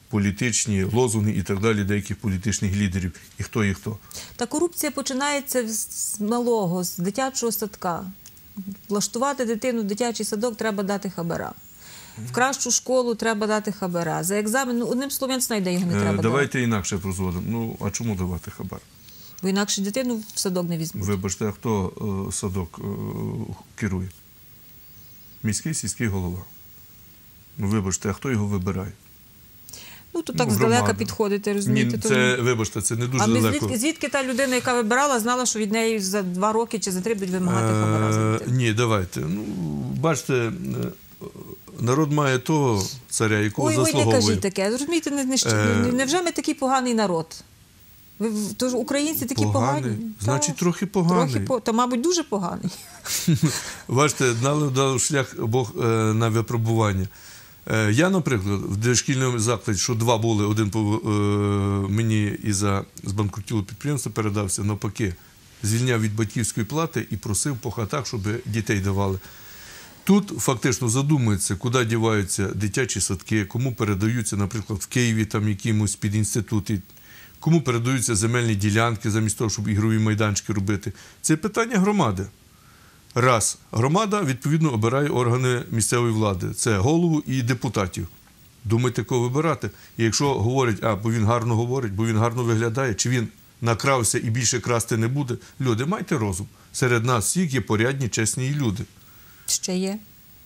політичні лозунги і так далі деяких політичних лідерів. І хто є хто. Та корупція починається з малого, з дитячого садка. Влаштувати дитину в дитячий садок треба дати хабара. В кращу школу треба дати хабара. За екзамен, одним словом, я не знаю, де його не треба давати. Давайте інакше розводимо. Ну, а чому давати хабар? Бо інакше дитину в садок не візьмуть. Вибачте, а хто садок керує? Міський, сільський голова. Ну, вибачте, а хто його вибирає? Ну, то так здалека підходити, розумієте? Ні, це, вибачте, це не дуже а далеко. Звідки та людина, яка вибирала, знала, що від неї за 2 роки чи за 3 будуть вимагати хабара за дитину? Ні, давайте. Ну, бачите, народ має того царя, якого заслуговує. Ой, не кажіть таке. Розумієте, невже ми такий поганий народ? Тож українці такі погані? Значить, трохи поганий. Та, мабуть, дуже поганий. Бачите, дав шлях Бог на випробування. Я, наприклад, в дошкільному закладі, що 2 були, один мені збанкрутіло підприємство передався, навпаки, звільняв від батьківської плати і просив по хатах, щоб дітей давали. Тут фактично задумується, куди діваються дитячі садки, кому передаються, наприклад, в Києві там якимось педінститути, кому передаються земельні ділянки замість того, щоб ігрові майданчики робити. Це питання громади. Раз. Громада, відповідно, обирає органи місцевої влади. Це голову і депутатів. Думайте, кого вибирати. І якщо говорять, бо він гарно говорить, бо він гарно виглядає, чи він накрався і більше красти не буде, люди, майте розум. Серед нас всіх є порядні, чесні люди. Ще є.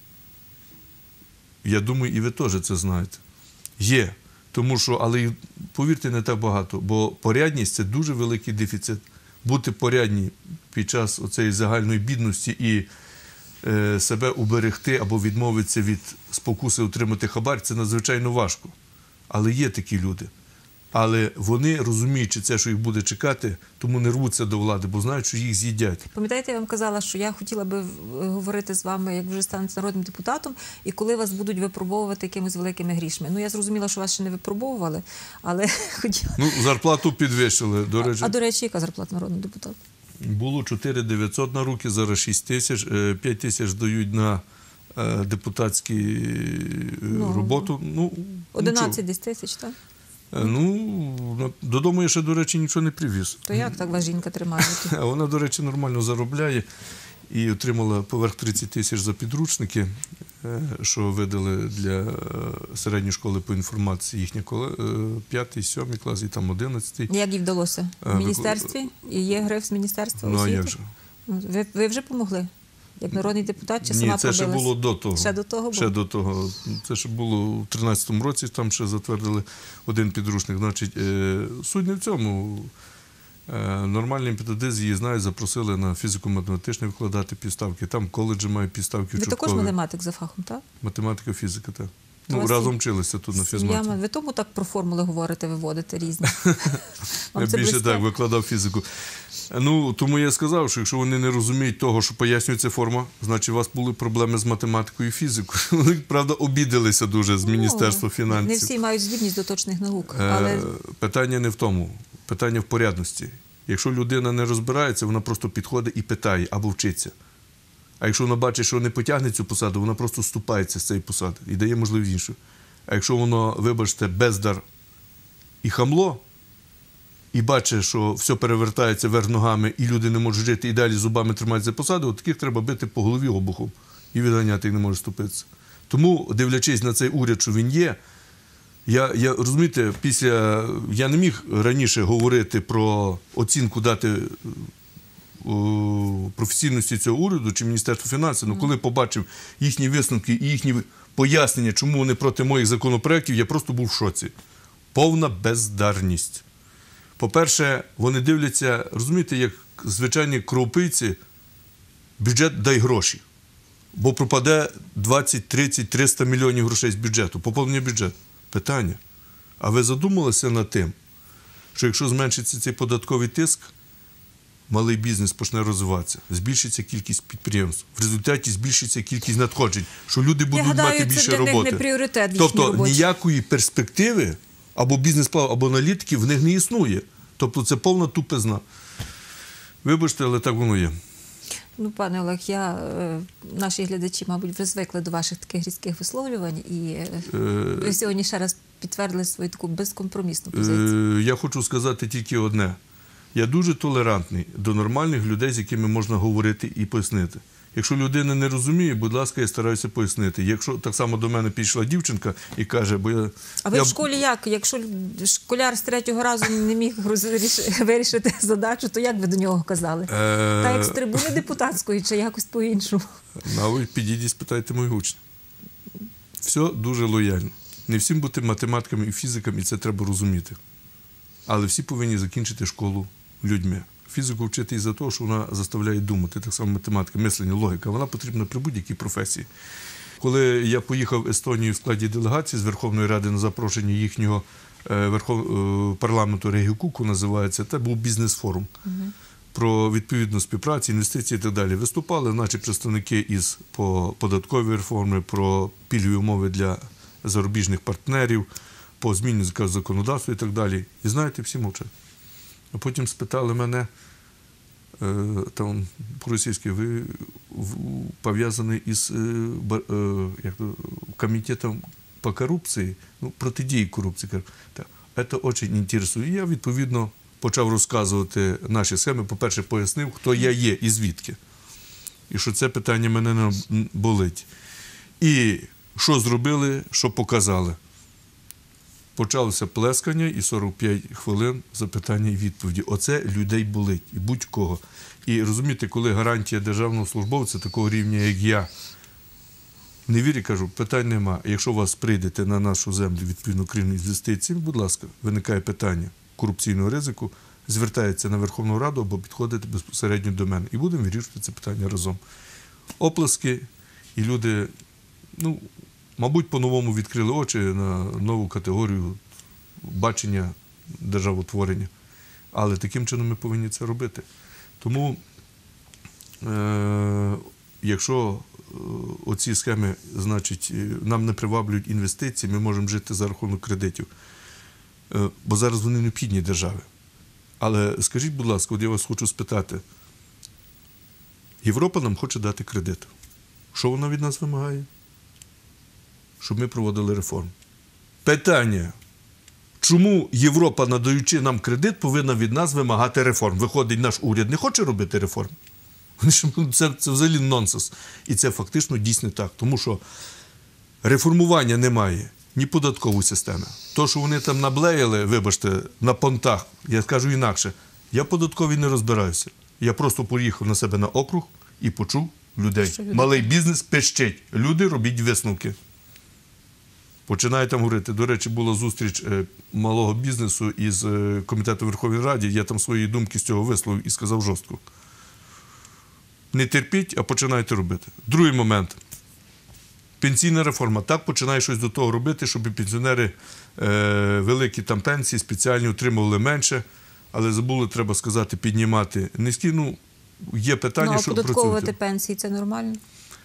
Я думаю, і ви теж це знаєте. Є. Тому що, але, повірте, не так багато, бо порядність – це дуже великий дефіцит. Бути порядні під час оцеї загальної бідності і себе уберегти або відмовитися від спокуси отримати хабар – це надзвичайно важко. Але є такі люди. Але вони, розуміючи це, що їх буде чекати, тому не рвуться до влади, бо знають, що їх з'їдять. Пам'ятаєте, я вам казала, що я хотіла би говорити з вами, як ви вже станете народним депутатом, і коли вас будуть випробовувати якимись великими грішми. Ну, я зрозуміла, що вас ще не випробовували, але хотіла... Ну, зарплату підвищили, до речі. А до речі, яка зарплата народного депутата? Було 4900 на руки, зараз 6000, 5000 дають на депутатську роботу. Ну, 11 десь тисяч, так? Ну, додому я ще, до речі, нічого не привіз. То як так вас жінка тримає? А вона, до речі, нормально заробляє і отримала поверх 30 тисяч за підручники, що видали для середньої школи по інформації їхня 5, 7 клас і там 11. Як їй вдалося? В міністерстві? І є гриф з міністерства освіти? Ну, а як же? Ви вже помогли? Як народний депутат, чи сама Ні, це ще було до того. Ще до того було? Ще до того. Це ще було у 2013 році, там ще затвердили один підручник. Значить, суть не в цьому. Нормальні педагоги, її знають, запросили на фізико-математичне викладати підставки. Там коледжі мають підставки. Ви також математик за фахом, так? Математика, фізика, так. Ну, разом вчилися тут на фізматі. Ви тому так про формули говорите, виводите різні? Я більше так викладав фізику. Ну, тому я сказав, що якщо вони не розуміють того, що пояснюється форма, значить у вас були проблеми з математикою і фізикою. Вони, правда, обідалися дуже з Міністерства фінансів. Не всі мають здібність до точних наук. Але... Питання не в тому. Питання в порядності. Якщо людина не розбирається, вона просто підходить і питає або вчиться. А якщо вона бачить, що не потягне цю посаду, вона просто вступається з цієї посади і дає можливість іншу. А якщо воно, вибачте, бездар і хамло, і бачить, що все перевертається вверх ногами, і люди не можуть жити, і далі зубами тримають за посаду, от таких треба бити по голові обухом і відганяти, їх не може ступитися. Тому, дивлячись на цей уряд, що він є, я розумієте, я не міг раніше говорити про оцінку дати професійності цього уряду чи Міністерства фінансів, але коли побачив їхні висновки і їхні пояснення, чому вони проти моїх законопроєктів, я просто був в шоці. Повна бездарність. По-перше, вони дивляться, розумієте, як звичайні кровопийці, бюджет дай гроші. Бо пропаде 20, 30, 300 мільйонів грошей з бюджету, поповнення бюджету. Питання. А ви задумалися над тим, що якщо зменшиться цей податковий тиск, малий бізнес почне розвиватися, збільшиться кількість підприємств, в результаті збільшиться кількість надходжень, що люди будуть мати більше роботи. Я гадаю, це для них не пріоритет в їхній тобто роботі. Ніякої перспективи або бізнес-плану, або аналітики в них не існує. Тобто це повна тупизна. Вибачте, але так воно є. Ну, пане Олег, наші глядачі, мабуть, вже звикли до ваших таких різких висловлювань. І ви сьогодні ще раз підтвердили свою таку безкомпромісну позицію. Я хочу сказати тільки одне. Я дуже толерантний до нормальних людей, з якими можна говорити і пояснити. Якщо людина не розуміє, будь ласка, я стараюся пояснити. Якщо так само до мене підійшла дівчинка і каже, бо я... А ви в школі як? Якщо школяр з 3-го разу не міг вирішити задачу, то як ви до нього казали? Та як з трибуни депутатської, чи якось по-іншому? А ви підійдіть, спитайте моїх учнів. Все дуже лояльно. Не всім бути математиками і фізиками, і це треба розуміти. Але всі повинні закінчити школу людьми. Фізику вчити із-за того, що вона заставляє думати, так само математика, мислення, логіка, вона потрібна при будь-якій професії. Коли я поїхав в Естонію в складі делегації з Верховної Ради на запрошення їхнього парламенту Регіокуку, називається, це був бізнес-форум про відповідну співпрацю, інвестиції і так далі. Виступали наші представники по податковій реформі, про пільгові умови для зарубіжних партнерів, по зміні законодавства і так далі. І знаєте, всі мовчать. А потім спитали мене, там по-російськи, ви пов'язані із комітетом по корупції, протидії корупції. Це дуже інтересує. І я, відповідно, почав розказувати наші схеми. По-перше, пояснив, хто я є і звідки. І що це питання мене не болить. І що зробили, що показали. Почалося плескання і 45 хвилин запитання і відповіді. Оце людей болить. І будь-кого. І розумієте, коли гарантія державного службовця такого рівня, як я, не вірю, кажу, питань нема. Якщо вас прийдете на нашу землю відповідно крім інвестицій, будь ласка, виникає питання корупційного ризику, звертається на Верховну Раду або підходите безпосередньо до мене. І будемо вирішувати це питання разом. Оплески, і люди, мабуть, по-новому відкрили очі на нову категорію бачення державотворення. Але таким чином ми повинні це робити. Тому, якщо оці схеми, значить, нам не приваблюють інвестиції, ми можемо жити за рахунок кредитів. Бо зараз вони необхідні державі. Але скажіть, будь ласка, от я вас хочу спитати. Європа нам хоче дати кредит. Що вона від нас вимагає? Щоб ми проводили реформ. Питання. Чому Європа, надаючи нам кредит, повинна від нас вимагати реформ? Виходить, наш уряд не хоче робити реформ? Це взагалі нонсенс. І це фактично дійсно так. Тому що реформування немає ні податкової системи. То, що вони там наблеяли, вибачте, на понтах, я скажу інакше, я податковий не розбираюся. Я просто поїхав на себе на округ і почув людей. Малий бізнес пищить. Люди, робіть висновки. Починає там говорити. До речі, була зустріч малого бізнесу із Комітетом Верховної Ради. Я там свої думки з цього висловив і сказав жорстко. Не терпіть, а починайте робити. Другий момент. Пенсійна реформа. Так починає щось до того робити, щоб пенсіонери великі там пенсії спеціальні отримували менше. Але забули, треба сказати, піднімати низькі. Є питання, що працювати. Оподатковувати пенсії – це нормально?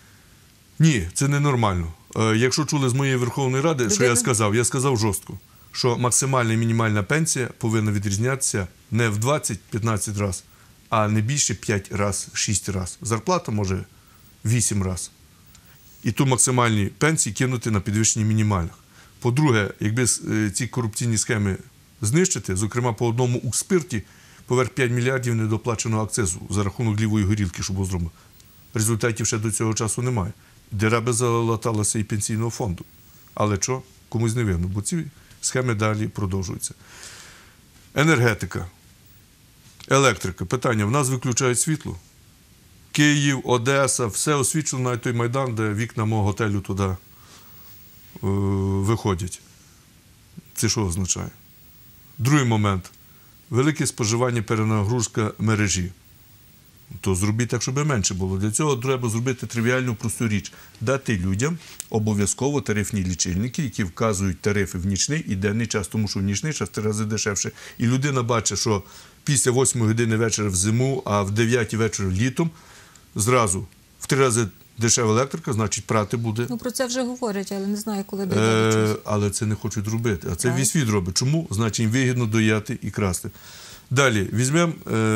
Ні, це не нормально. Якщо чули з моєї Верховної Ради, що я сказав жорстко, що максимальна і мінімальна пенсія повинна відрізнятися не в 20-15 разів, а не більше 5 разів, 6 разів. Зарплата може 8 разів. І ту максимальні пенсії кинути на підвищення мінімальних. По-друге, якби ці корупційні схеми знищити, зокрема по одному Укрспирті, поверх 5 мільярдів недоплаченого акцизу за рахунок лівої горілки, що було зроблено. Результатів ще до цього часу немає. Діра би залаталася і пенсійного фонду. Але що? Комусь не видно, бо ці схеми далі продовжуються. Енергетика. Електрика. Питання. В нас виключають світло. Київ, Одеса, все освітлено, навіть той Майдан, де вікна мого готелю туди виходять. Це що означає? Другий момент. Велике споживання, перенагрузка мережі. То зробіть так, щоб менше було. Для цього треба зробити тривіальну просту річ. Дати людям обов'язково тарифні лічильники, які вказують тарифи в нічний і денний час, тому що в нічний час 3 рази дешевше. І людина бачить, що після 8 години вечора в зиму, а в 9 вечора літом, зразу в 3 рази дешева електрика, значить прати буде. Про це вже говорять, але не знаю, коли дойде до чогось. Але це не хочуть робити. А це весь світ робить. Чому? Значить, їм вигідно дояти і красти. Далі, візьмемо,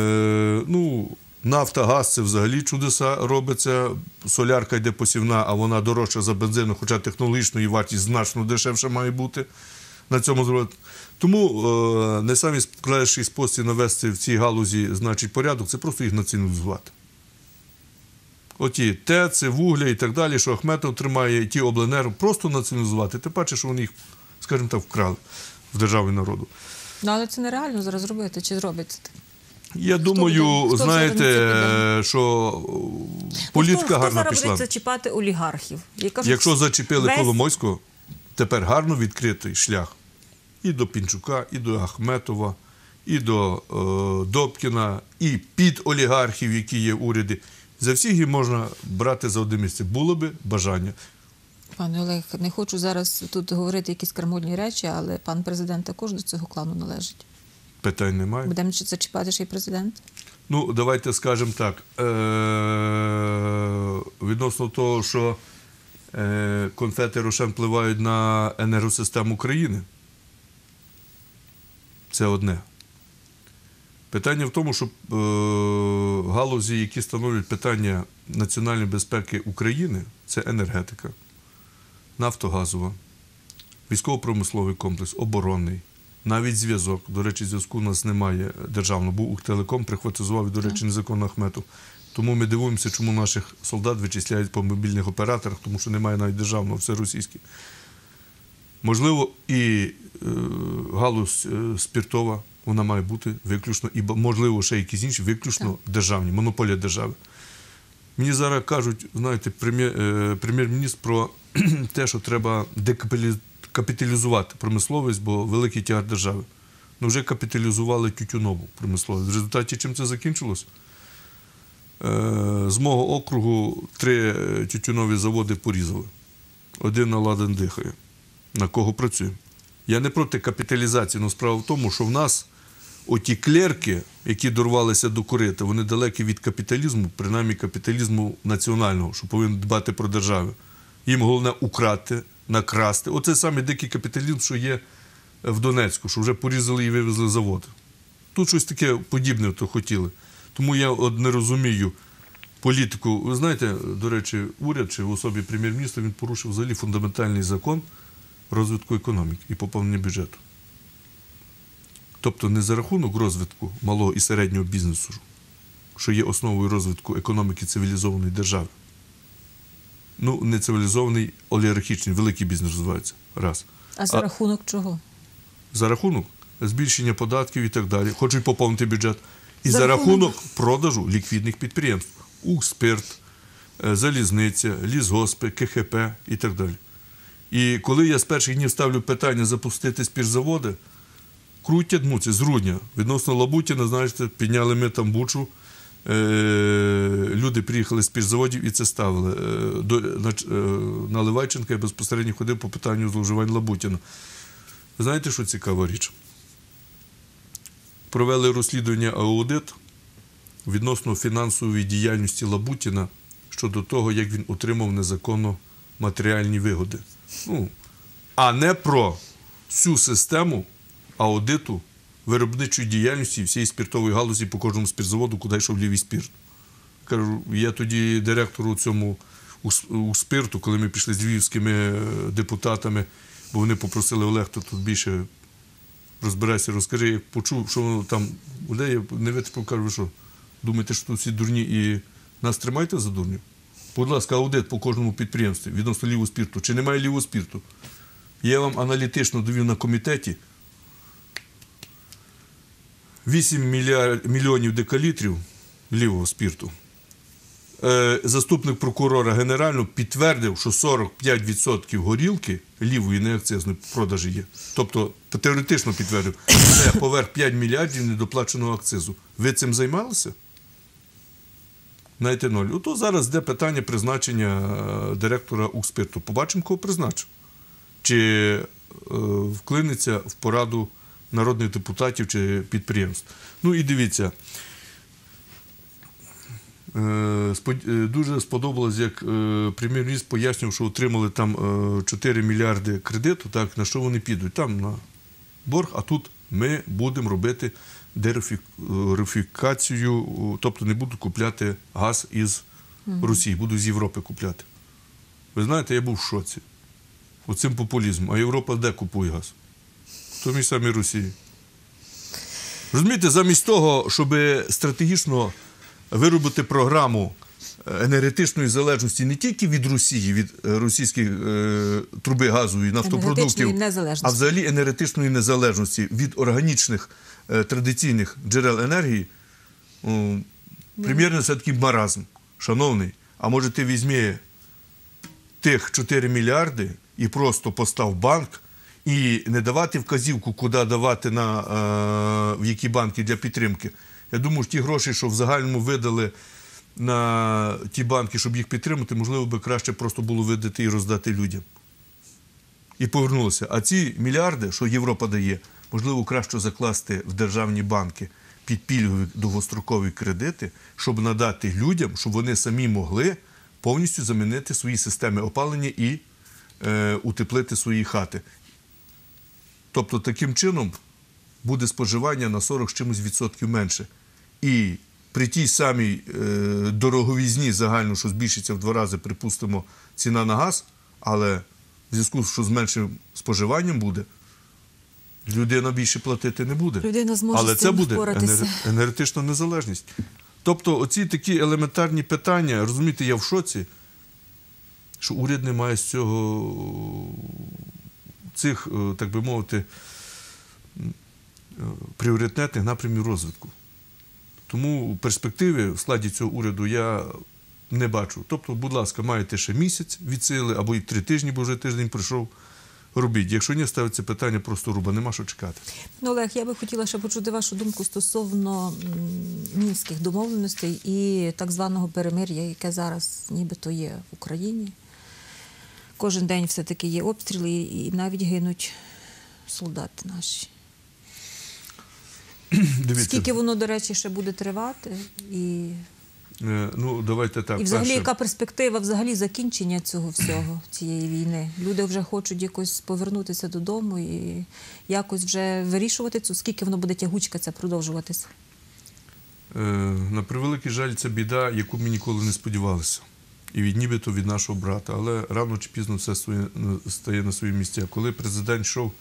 нафта, газ – це взагалі чудеса робиться. Солярка йде посівна, а вона дорожча за бензин, хоча технологічно і вартість значно дешевше має бути. на цьому зробити. Тому найкращий спосіб навести в цій галузі, значить, порядок, це просто їх націоналізувати. Оті ТЕЦи, вугля і так далі, що Ахметов тримає, і ті обленерго, просто націоналізувати. Ти бачиш, що вони їх, скажімо так, вкрали в державі народу. Ну, але це нереально зараз робити, чи зробиться так? Я думаю, знаєте, що політика гарно хто зараз пішла. буде зачіпати олігархів? Якщо зачепили Коломойського, тепер гарно відкритий шлях і до Пінчука, і до Ахметова, і до Добкіна, і під олігархів, які є в уряді. За всіх їх можна брати за одне місце. Було би бажання. Пане Олег, не хочу зараз тут говорити якісь крамольні речі, але пан президент також до цього клану належить. Питань немає. Будемо зачіпати ще й президент? Ну, давайте скажемо так. Відносно того, що конфети Рошен впливають на енергосистему країни, це одне. Питання в тому, що галузі, які становлять питання національної безпеки України, це енергетика, нафтогазова, військово-промисловий комплекс, оборонний, навіть зв'язок. До речі, зв'язку у нас немає державного. Був Укртелеком, прихватизував, і, до речі, незаконно Ахметов. Тому ми дивуємося, чому наших солдат вичисляють по мобільних операторах, тому що немає навіть державного, все російське. Можливо, і галузь спиртова, вона має бути виключно, і, можливо, ще якісь інші, виключно державні, монополія держави. Мені зараз кажуть, знаєте, прем'єр-міністр про те, що треба декапіталізувати промисловість, бо великий тягар держави. Ну, вже капіталізували тютюнову промисловість. В результаті чим це закінчилось? З мого округу 3 тютюнові заводи порізали. Один на ладан дихає. На кого працюємо? Я не проти капіталізації, але справа в тому, що в нас оті клерки, які дорвалися до корита, вони далекі від капіталізму, принаймні капіталізму національного, що повинен дбати про державу. Їм головне украти, накрасти. Оце саме дикий капіталізм, що є в Донецьку, що вже порізали і вивезли завод. Тут щось таке подібне то хотіли. Тому я не розумію політику. Ви знаєте, до речі, уряд чи в особі прем'єр-міністра, він порушив взагалі фундаментальний закон розвитку економіки і поповнення бюджету. Тобто не за рахунок розвитку малого і середнього бізнесу, що є основою розвитку економіки цивілізованої держави. Ну, не цивілізований, олігархічний, великий бізнес розвивається. Раз. А за рахунок чого? За рахунок збільшення податків і так далі. Хочуть поповнити бюджет. І за рахунок продажу ліквідних підприємств. Укрспирт, залізниця, лісгоспи, КХП і так далі. І коли я з перших днів ставлю питання запустити спіртзаводи, крутять муці з грудня. Відносно Лабутіна, знаєте, підняли ми там бучу, люди приїхали з спіртзаводів і це ставили. На Ливайченка я безпосередньо ходив по питанню зловживань Лабутіна. Ви знаєте, що цікава річ? Провели розслідування аудит відносно фінансової діяльності Лабутіна щодо того, як він отримав незаконно матеріальні вигоди. Ну, а не про всю систему аудиту виробничої діяльності всієї спиртової галузі по кожному спиртзаводу, куди йшов лівий спирт. Кажу, я тоді директору цьому у спирту, коли ми пішли з львівськими депутатами, бо вони попросили: Олег, ти тут більше розбирайся, розкажи, як почув, що там буде, я не витримав, кажу, ви що, думаєте, що тут всі дурні і нас тримаєте за дурню? Будь ласка, аудит по кожному підприємстві відносно лівого спирту. Чи немає лівого спирту? Я вам аналітично довів на комітеті 8 мільйонів декалітрів лівого спирту. Заступник прокурора генерального підтвердив, що 45% горілки лівої неакцизної продажі є. Тобто, теоретично підтвердив, це поверх 5 мільярдів недоплаченого акцизу. Ви цим займалися? Знаєте, ноль. Ото зараз йде питання призначення директора Укрспирту. Побачимо, кого призначив. Чи вклиниться в пораду народних депутатів чи підприємств. Ну і дивіться, дуже сподобалось, як прем'єр-міністр пояснював, що отримали там 4 мільярди кредиту, так, на що вони підуть? Там на борг, а тут ми будемо робити дерифікацію, тобто не буду купляти газ із Росії, буду з Європи купляти. Ви знаєте, я був в шоці. Оцим популізмом. А Європа де купує газ? в тому самій Росії. Розумієте, замість того, щоб стратегічно виробити програму енергетичної залежності не тільки від Росії, від російських труби газу і нафтопродуктів, а взагалі енергетичної незалежності від органічних традиційних джерел енергії, примірно це такий маразм, шановний. А може ти візьми тих 4 мільярди і просто постав банк, і не давати вказівку, куди давати в які банки для підтримки. Я думаю, що ті гроші, що в загальному видали на ті банки, щоб їх підтримати, можливо, би краще просто було видати і роздати людям. І повернулося. А ці мільярди, що Європа дає, можливо, краще закласти в державні банки під пільгові довгострокові кредити, щоб надати людям, щоб вони самі могли повністю замінити свої системи опалення і утеплити свої хати. Тобто, таким чином буде споживання на 40 з чимось відсотків менше. І при тій самій дороговізні загально, що збільшиться в 2 рази, припустимо, ціна на газ, але в зв'язку з що з меншим споживанням буде, людина більше платити не буде. Людина зможе але з це цим буде впоратися. енергетична незалежність. Тобто, оці такі елементарні питання, розумієте, я в шоці, що уряд не має з цих, так би мовити, пріоритетних напрямів розвитку. Тому в перспективі в складі цього уряду я не бачу. Тобто, будь ласка, маєте ще місяць від сили, або і 3 тижні, бо вже тиждень пройшов, робіть. Якщо ні, ставиться питання просто руба, нема що чекати. Олег, я би хотіла ще почути вашу думку стосовно мінських домовленостей і так званого перемир'я, яке зараз нібито є в Україні. Кожен день все-таки є обстріли і навіть гинуть солдати наші. Дивіться. Скільки воно, до речі, ще буде тривати? Ну, давайте так. І взагалі, яка перспектива взагалі закінчення цього всього, цієї війни? Люди вже хочуть якось повернутися додому і якось вже вирішувати цю, скільки воно буде тягучка ця продовжуватися? На превеликий жаль, це біда, яку ми ніколи не сподівалися. І нібито від нашого брата. Але рано чи пізно все стає на свої місця. Коли президент йшов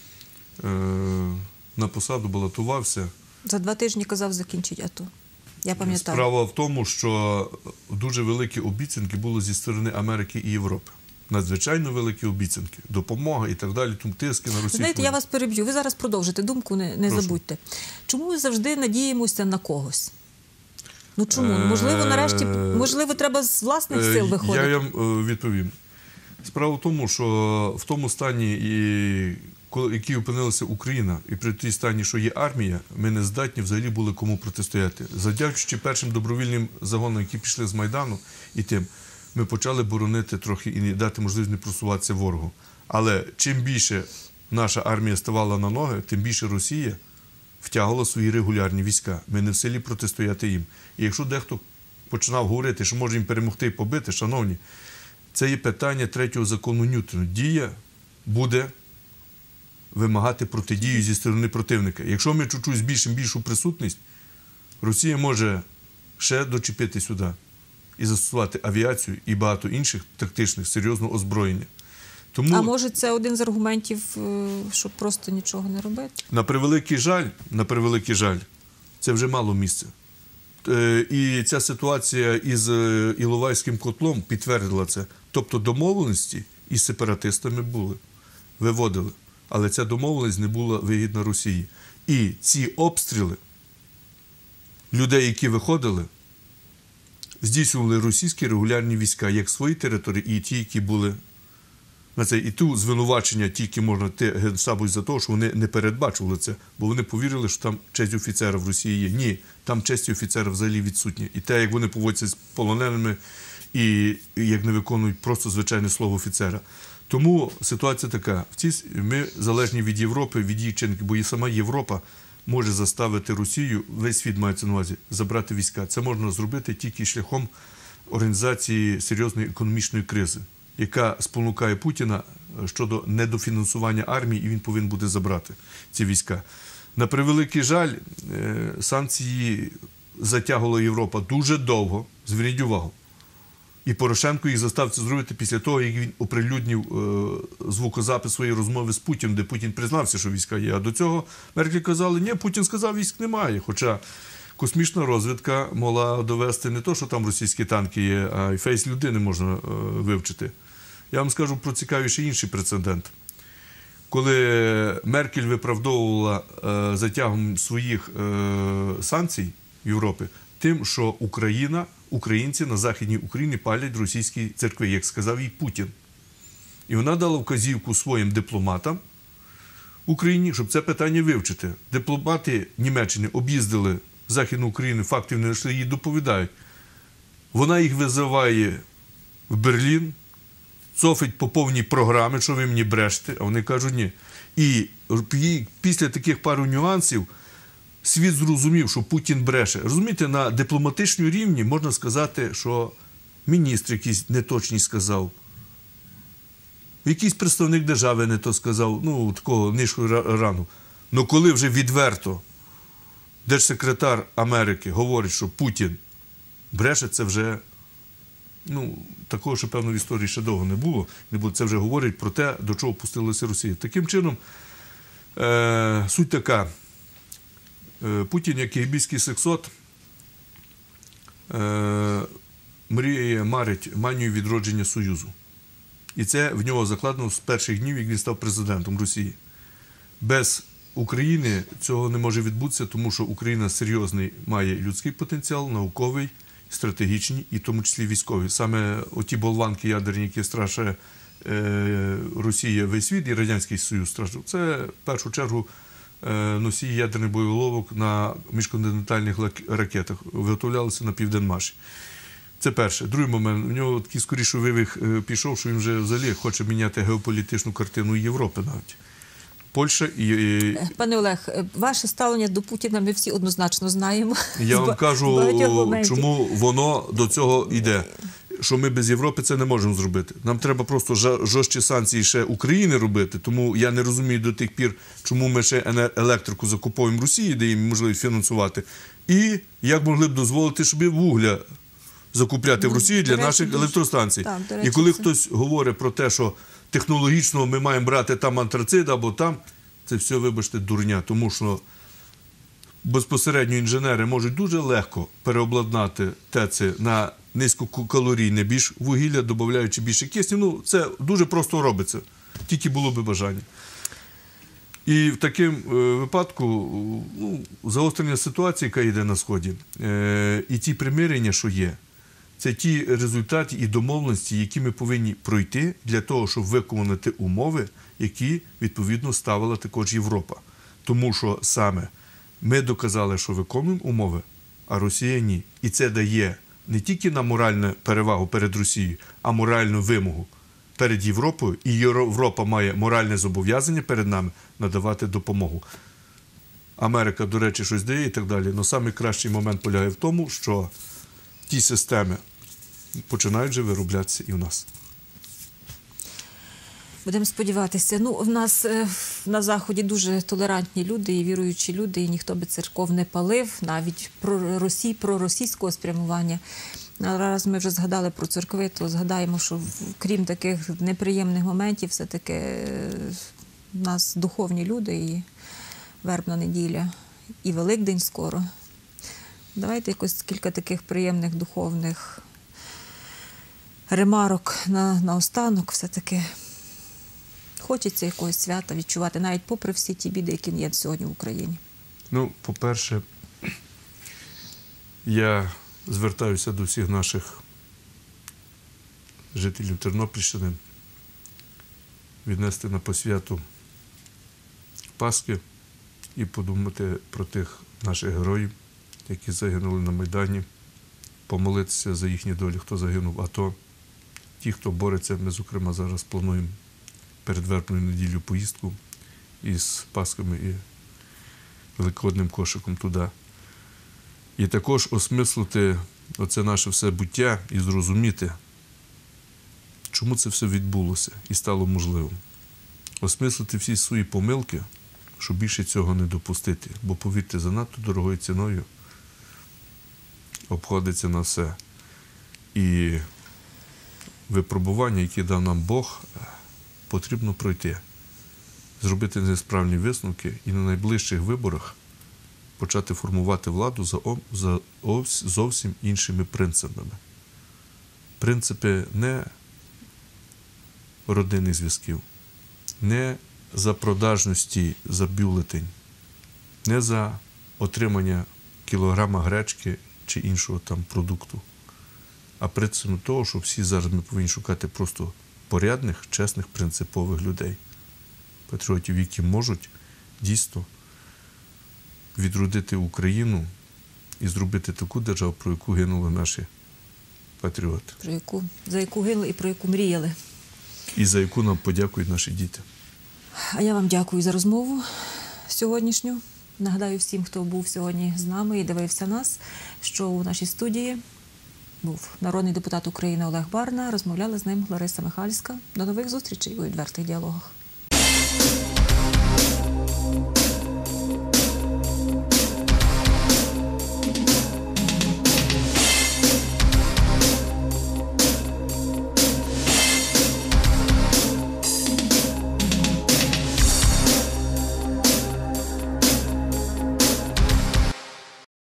на посаду, балотувався. За 2 тижні казав закінчить АТО. Я пам'ятаю. Справа в тому, що дуже великі обіцянки були зі сторони Америки і Європи. Надзвичайно великі обіцянки. Допомога і так далі, тому тиски на Росію. Знаєте, я вас переб'ю. Ви зараз продовжите думку, не забудьте. Чому ми завжди надіємося на когось? Ну чому? Можливо, нарешті, можливо, треба з власних сил виходити? Я вам відповім. Справа в тому, що в тому стані, який опинилася Україна, і при тій стані, що є армія, ми не здатні взагалі були кому протистояти. Завдячуючи першим добровільним загонам, які пішли з Майдану, і тим, ми почали боронити трохи і дати можливість не просуватися ворогу. Але чим більше наша армія ставала на ноги, тим більше Росія втягувала свої регулярні війська. Ми не в силі протистояти їм. І якщо дехто починав говорити, що може їм перемогти і побити, шановні, це є питання 3-го закону Ньютона. Дія буде вимагати протидію зі сторони противника. Якщо ми чуть-чуть збільшимо більшу присутність, Росія може ще дочепити сюди і застосувати авіацію і багато інших тактичних, серйозного озброєння. Тому, а може це один з аргументів, щоб просто нічого не робити? На превеликий жаль, це вже мало місця. І ця ситуація із Іловайським котлом підтвердила це. Тобто домовленості із сепаратистами були, виводили. Але ця домовленість не була вигідна Росії. І ці обстріли людей, які виходили, здійснювали російські регулярні війська, як свої території, і ті, які були на це. І тут звинувачення тільки можна Генштабу за те, що вони не передбачували це, бо вони повірили, що там честь офіцера в Росії є. Ні, там честі офіцера взагалі відсутні. І те, як вони поводяться з полоненими, і як не виконують просто звичайне слово офіцера. Тому ситуація така. Ми залежні від Європи, від її чинників, бо і сама Європа може заставити Росію, весь світ мається на увазі, забрати війська. Це можна зробити тільки шляхом організації серйозної економічної кризи, яка спонукає Путіна щодо недофінансування армії, і він повинен буде забрати ці війська. На превеликий жаль, санкції затягувала Європа дуже довго, зверніть увагу. І Порошенко їх застав це зробити після того, як він оприлюднив звукозапис своєї розмови з Путіним, де Путін признався, що війська є. А до цього Меркель казали, ні, Путін сказав, військ немає. Хоча космічна розвідка могла довести не то, що там російські танки є, а й фейс людини можна вивчити. Я вам скажу про цікавіший інший прецедент. Коли Меркель виправдовувала затягом своїх санкцій Європи тим, що українці на Західній Україні палять російські церкви, як сказав їй Путін. І вона дала вказівку своїм дипломатам в Україні, щоб це питання вивчити. Дипломати Німеччини об'їздили Західну Україну, фактів не знайшли, їй доповідають. Вона їх визиває в Берлін, цофить по повній програмі, що ви мені брешете, а вони кажуть ні. І після таких пару нюансів світ зрозумів, що Путін бреше. Розумієте, на дипломатичному рівні можна сказати, що міністр якийсь неточність сказав, якийсь представник держави не то сказав, ну, такого низького рану. Но коли вже відверто держсекретар Америки говорить, що Путін бреше, це вже, ну, такого, що, певно, в історії ще довго не було. Це вже говорить про те, до чого пустилася Росія. Таким чином, суть така. Путін, як кігбійський сексот, мріє, марить манію відродження Союзу. І це в нього закладено з перших днів, як він став президентом Росії. Без України цього не може відбутися, тому що Україна серйозний має людський потенціал, науковий, стратегічний і в тому числі військовий. Саме оті болванки ядерні, які страшає Росія весь світ і Радянський Союз страшив, це в першу чергу носії ядерних боєголовок на міжконтинентальних ракетах. Виготовлялися на Південмаші. Це перше. Другий момент. У нього такий скоріше вивих пішов, що він вже взагалі хоче міняти геополітичну картину Європи навіть. Польща і... Пане Олег, ваше ставлення до Путіна ми всі однозначно знаємо. Я вам кажу, чому воно до цього йде. Що ми без Європи це не можемо зробити. Нам треба просто жорсткі санкції ще України робити, тому я не розумію до тих пір, чому ми ще електрику закуповуємо Росії, де їм можливість фінансувати, і як могли б дозволити, щоб вугля закупляти в Росії для наших електростанцій. Так, і коли хтось говорить про те, що технологічно ми маємо брати там антрацит або там, це все, вибачте, дурня, тому що безпосередньо інженери можуть дуже легко переобладнати ТЕЦи на низькокалорійне більш вугілля, додаючи більше кисню. Ну, це дуже просто робиться, тільки було би бажання. І в такому випадку, ну, загострення ситуації, яка йде на Сході, і ті примирення, що є, це ті результати і домовленості, які ми повинні пройти для того, щоб виконати умови, які, відповідно, ставила також Європа. Тому що саме ми доказали, що виконуємо умови, а Росія ні. І це дає не тільки на моральну перевагу перед Росією, а моральну вимогу перед Європою. І Європа має моральне зобов'язання перед нами надавати допомогу. Америка, до речі, щось дає і так далі. Але найкращий момент полягає в тому, що ті системи починають вже вироблятися і в нас. Будемо сподіватися. Ну, в нас на Заході дуже толерантні люди і віруючі люди, і ніхто би церков не палив, навіть про російського спрямування. Раз ми вже згадали про церкви, то згадаємо, що крім таких неприємних моментів, все-таки в нас духовні люди, і Вербна неділя, і Великдень скоро. Давайте якось кілька таких приємних духовних ремарок наостанок. Все-таки хочеться якогось свята відчувати, навіть попри всі ті біди, які є сьогодні в Україні. Ну, по-перше, я звертаюся до всіх наших жителів Тернопільщини віднести на посвяту Пасхи і подумати про тих наших героїв, які загинули на Майдані, помолитися за їхні долі, хто загинув в АТО. Ті, хто бореться, ми, зокрема, зараз плануємо перед Вербною неділю поїздку із Пасхами і великодним кошиком туди. І також осмислити оце наше все буття і зрозуміти, чому це все відбулося і стало можливим. Осмислити всі свої помилки, щоб більше цього не допустити. Бо, повірте, занадто дорогою ціною обходиться на все. І випробування, які дав нам Бог, потрібно пройти, зробити несправні висновки і на найближчих виборах почати формувати владу за зовсім іншими принципами. Принципи не родинних зв'язків, не за продажності за бюлетень, не за отримання кілограма гречки чи іншого там продукту, а принципом того, що всі зараз ми повинні шукати просто порядних, чесних, принципових людей, патріотів, які можуть дійсно відродити Україну і зробити таку державу, про яку гинули наші патріоти. За яку гинули і про яку мріяли. І за яку нам подякують наші діти. А я вам дякую за розмову сьогоднішню. Нагадаю всім, хто був сьогодні з нами і дивився нас, що у нашій студії був народний депутат України Олег Барна. Розмовляла з ним Лариса Михальська. До нових зустрічей у відвертих діалогах.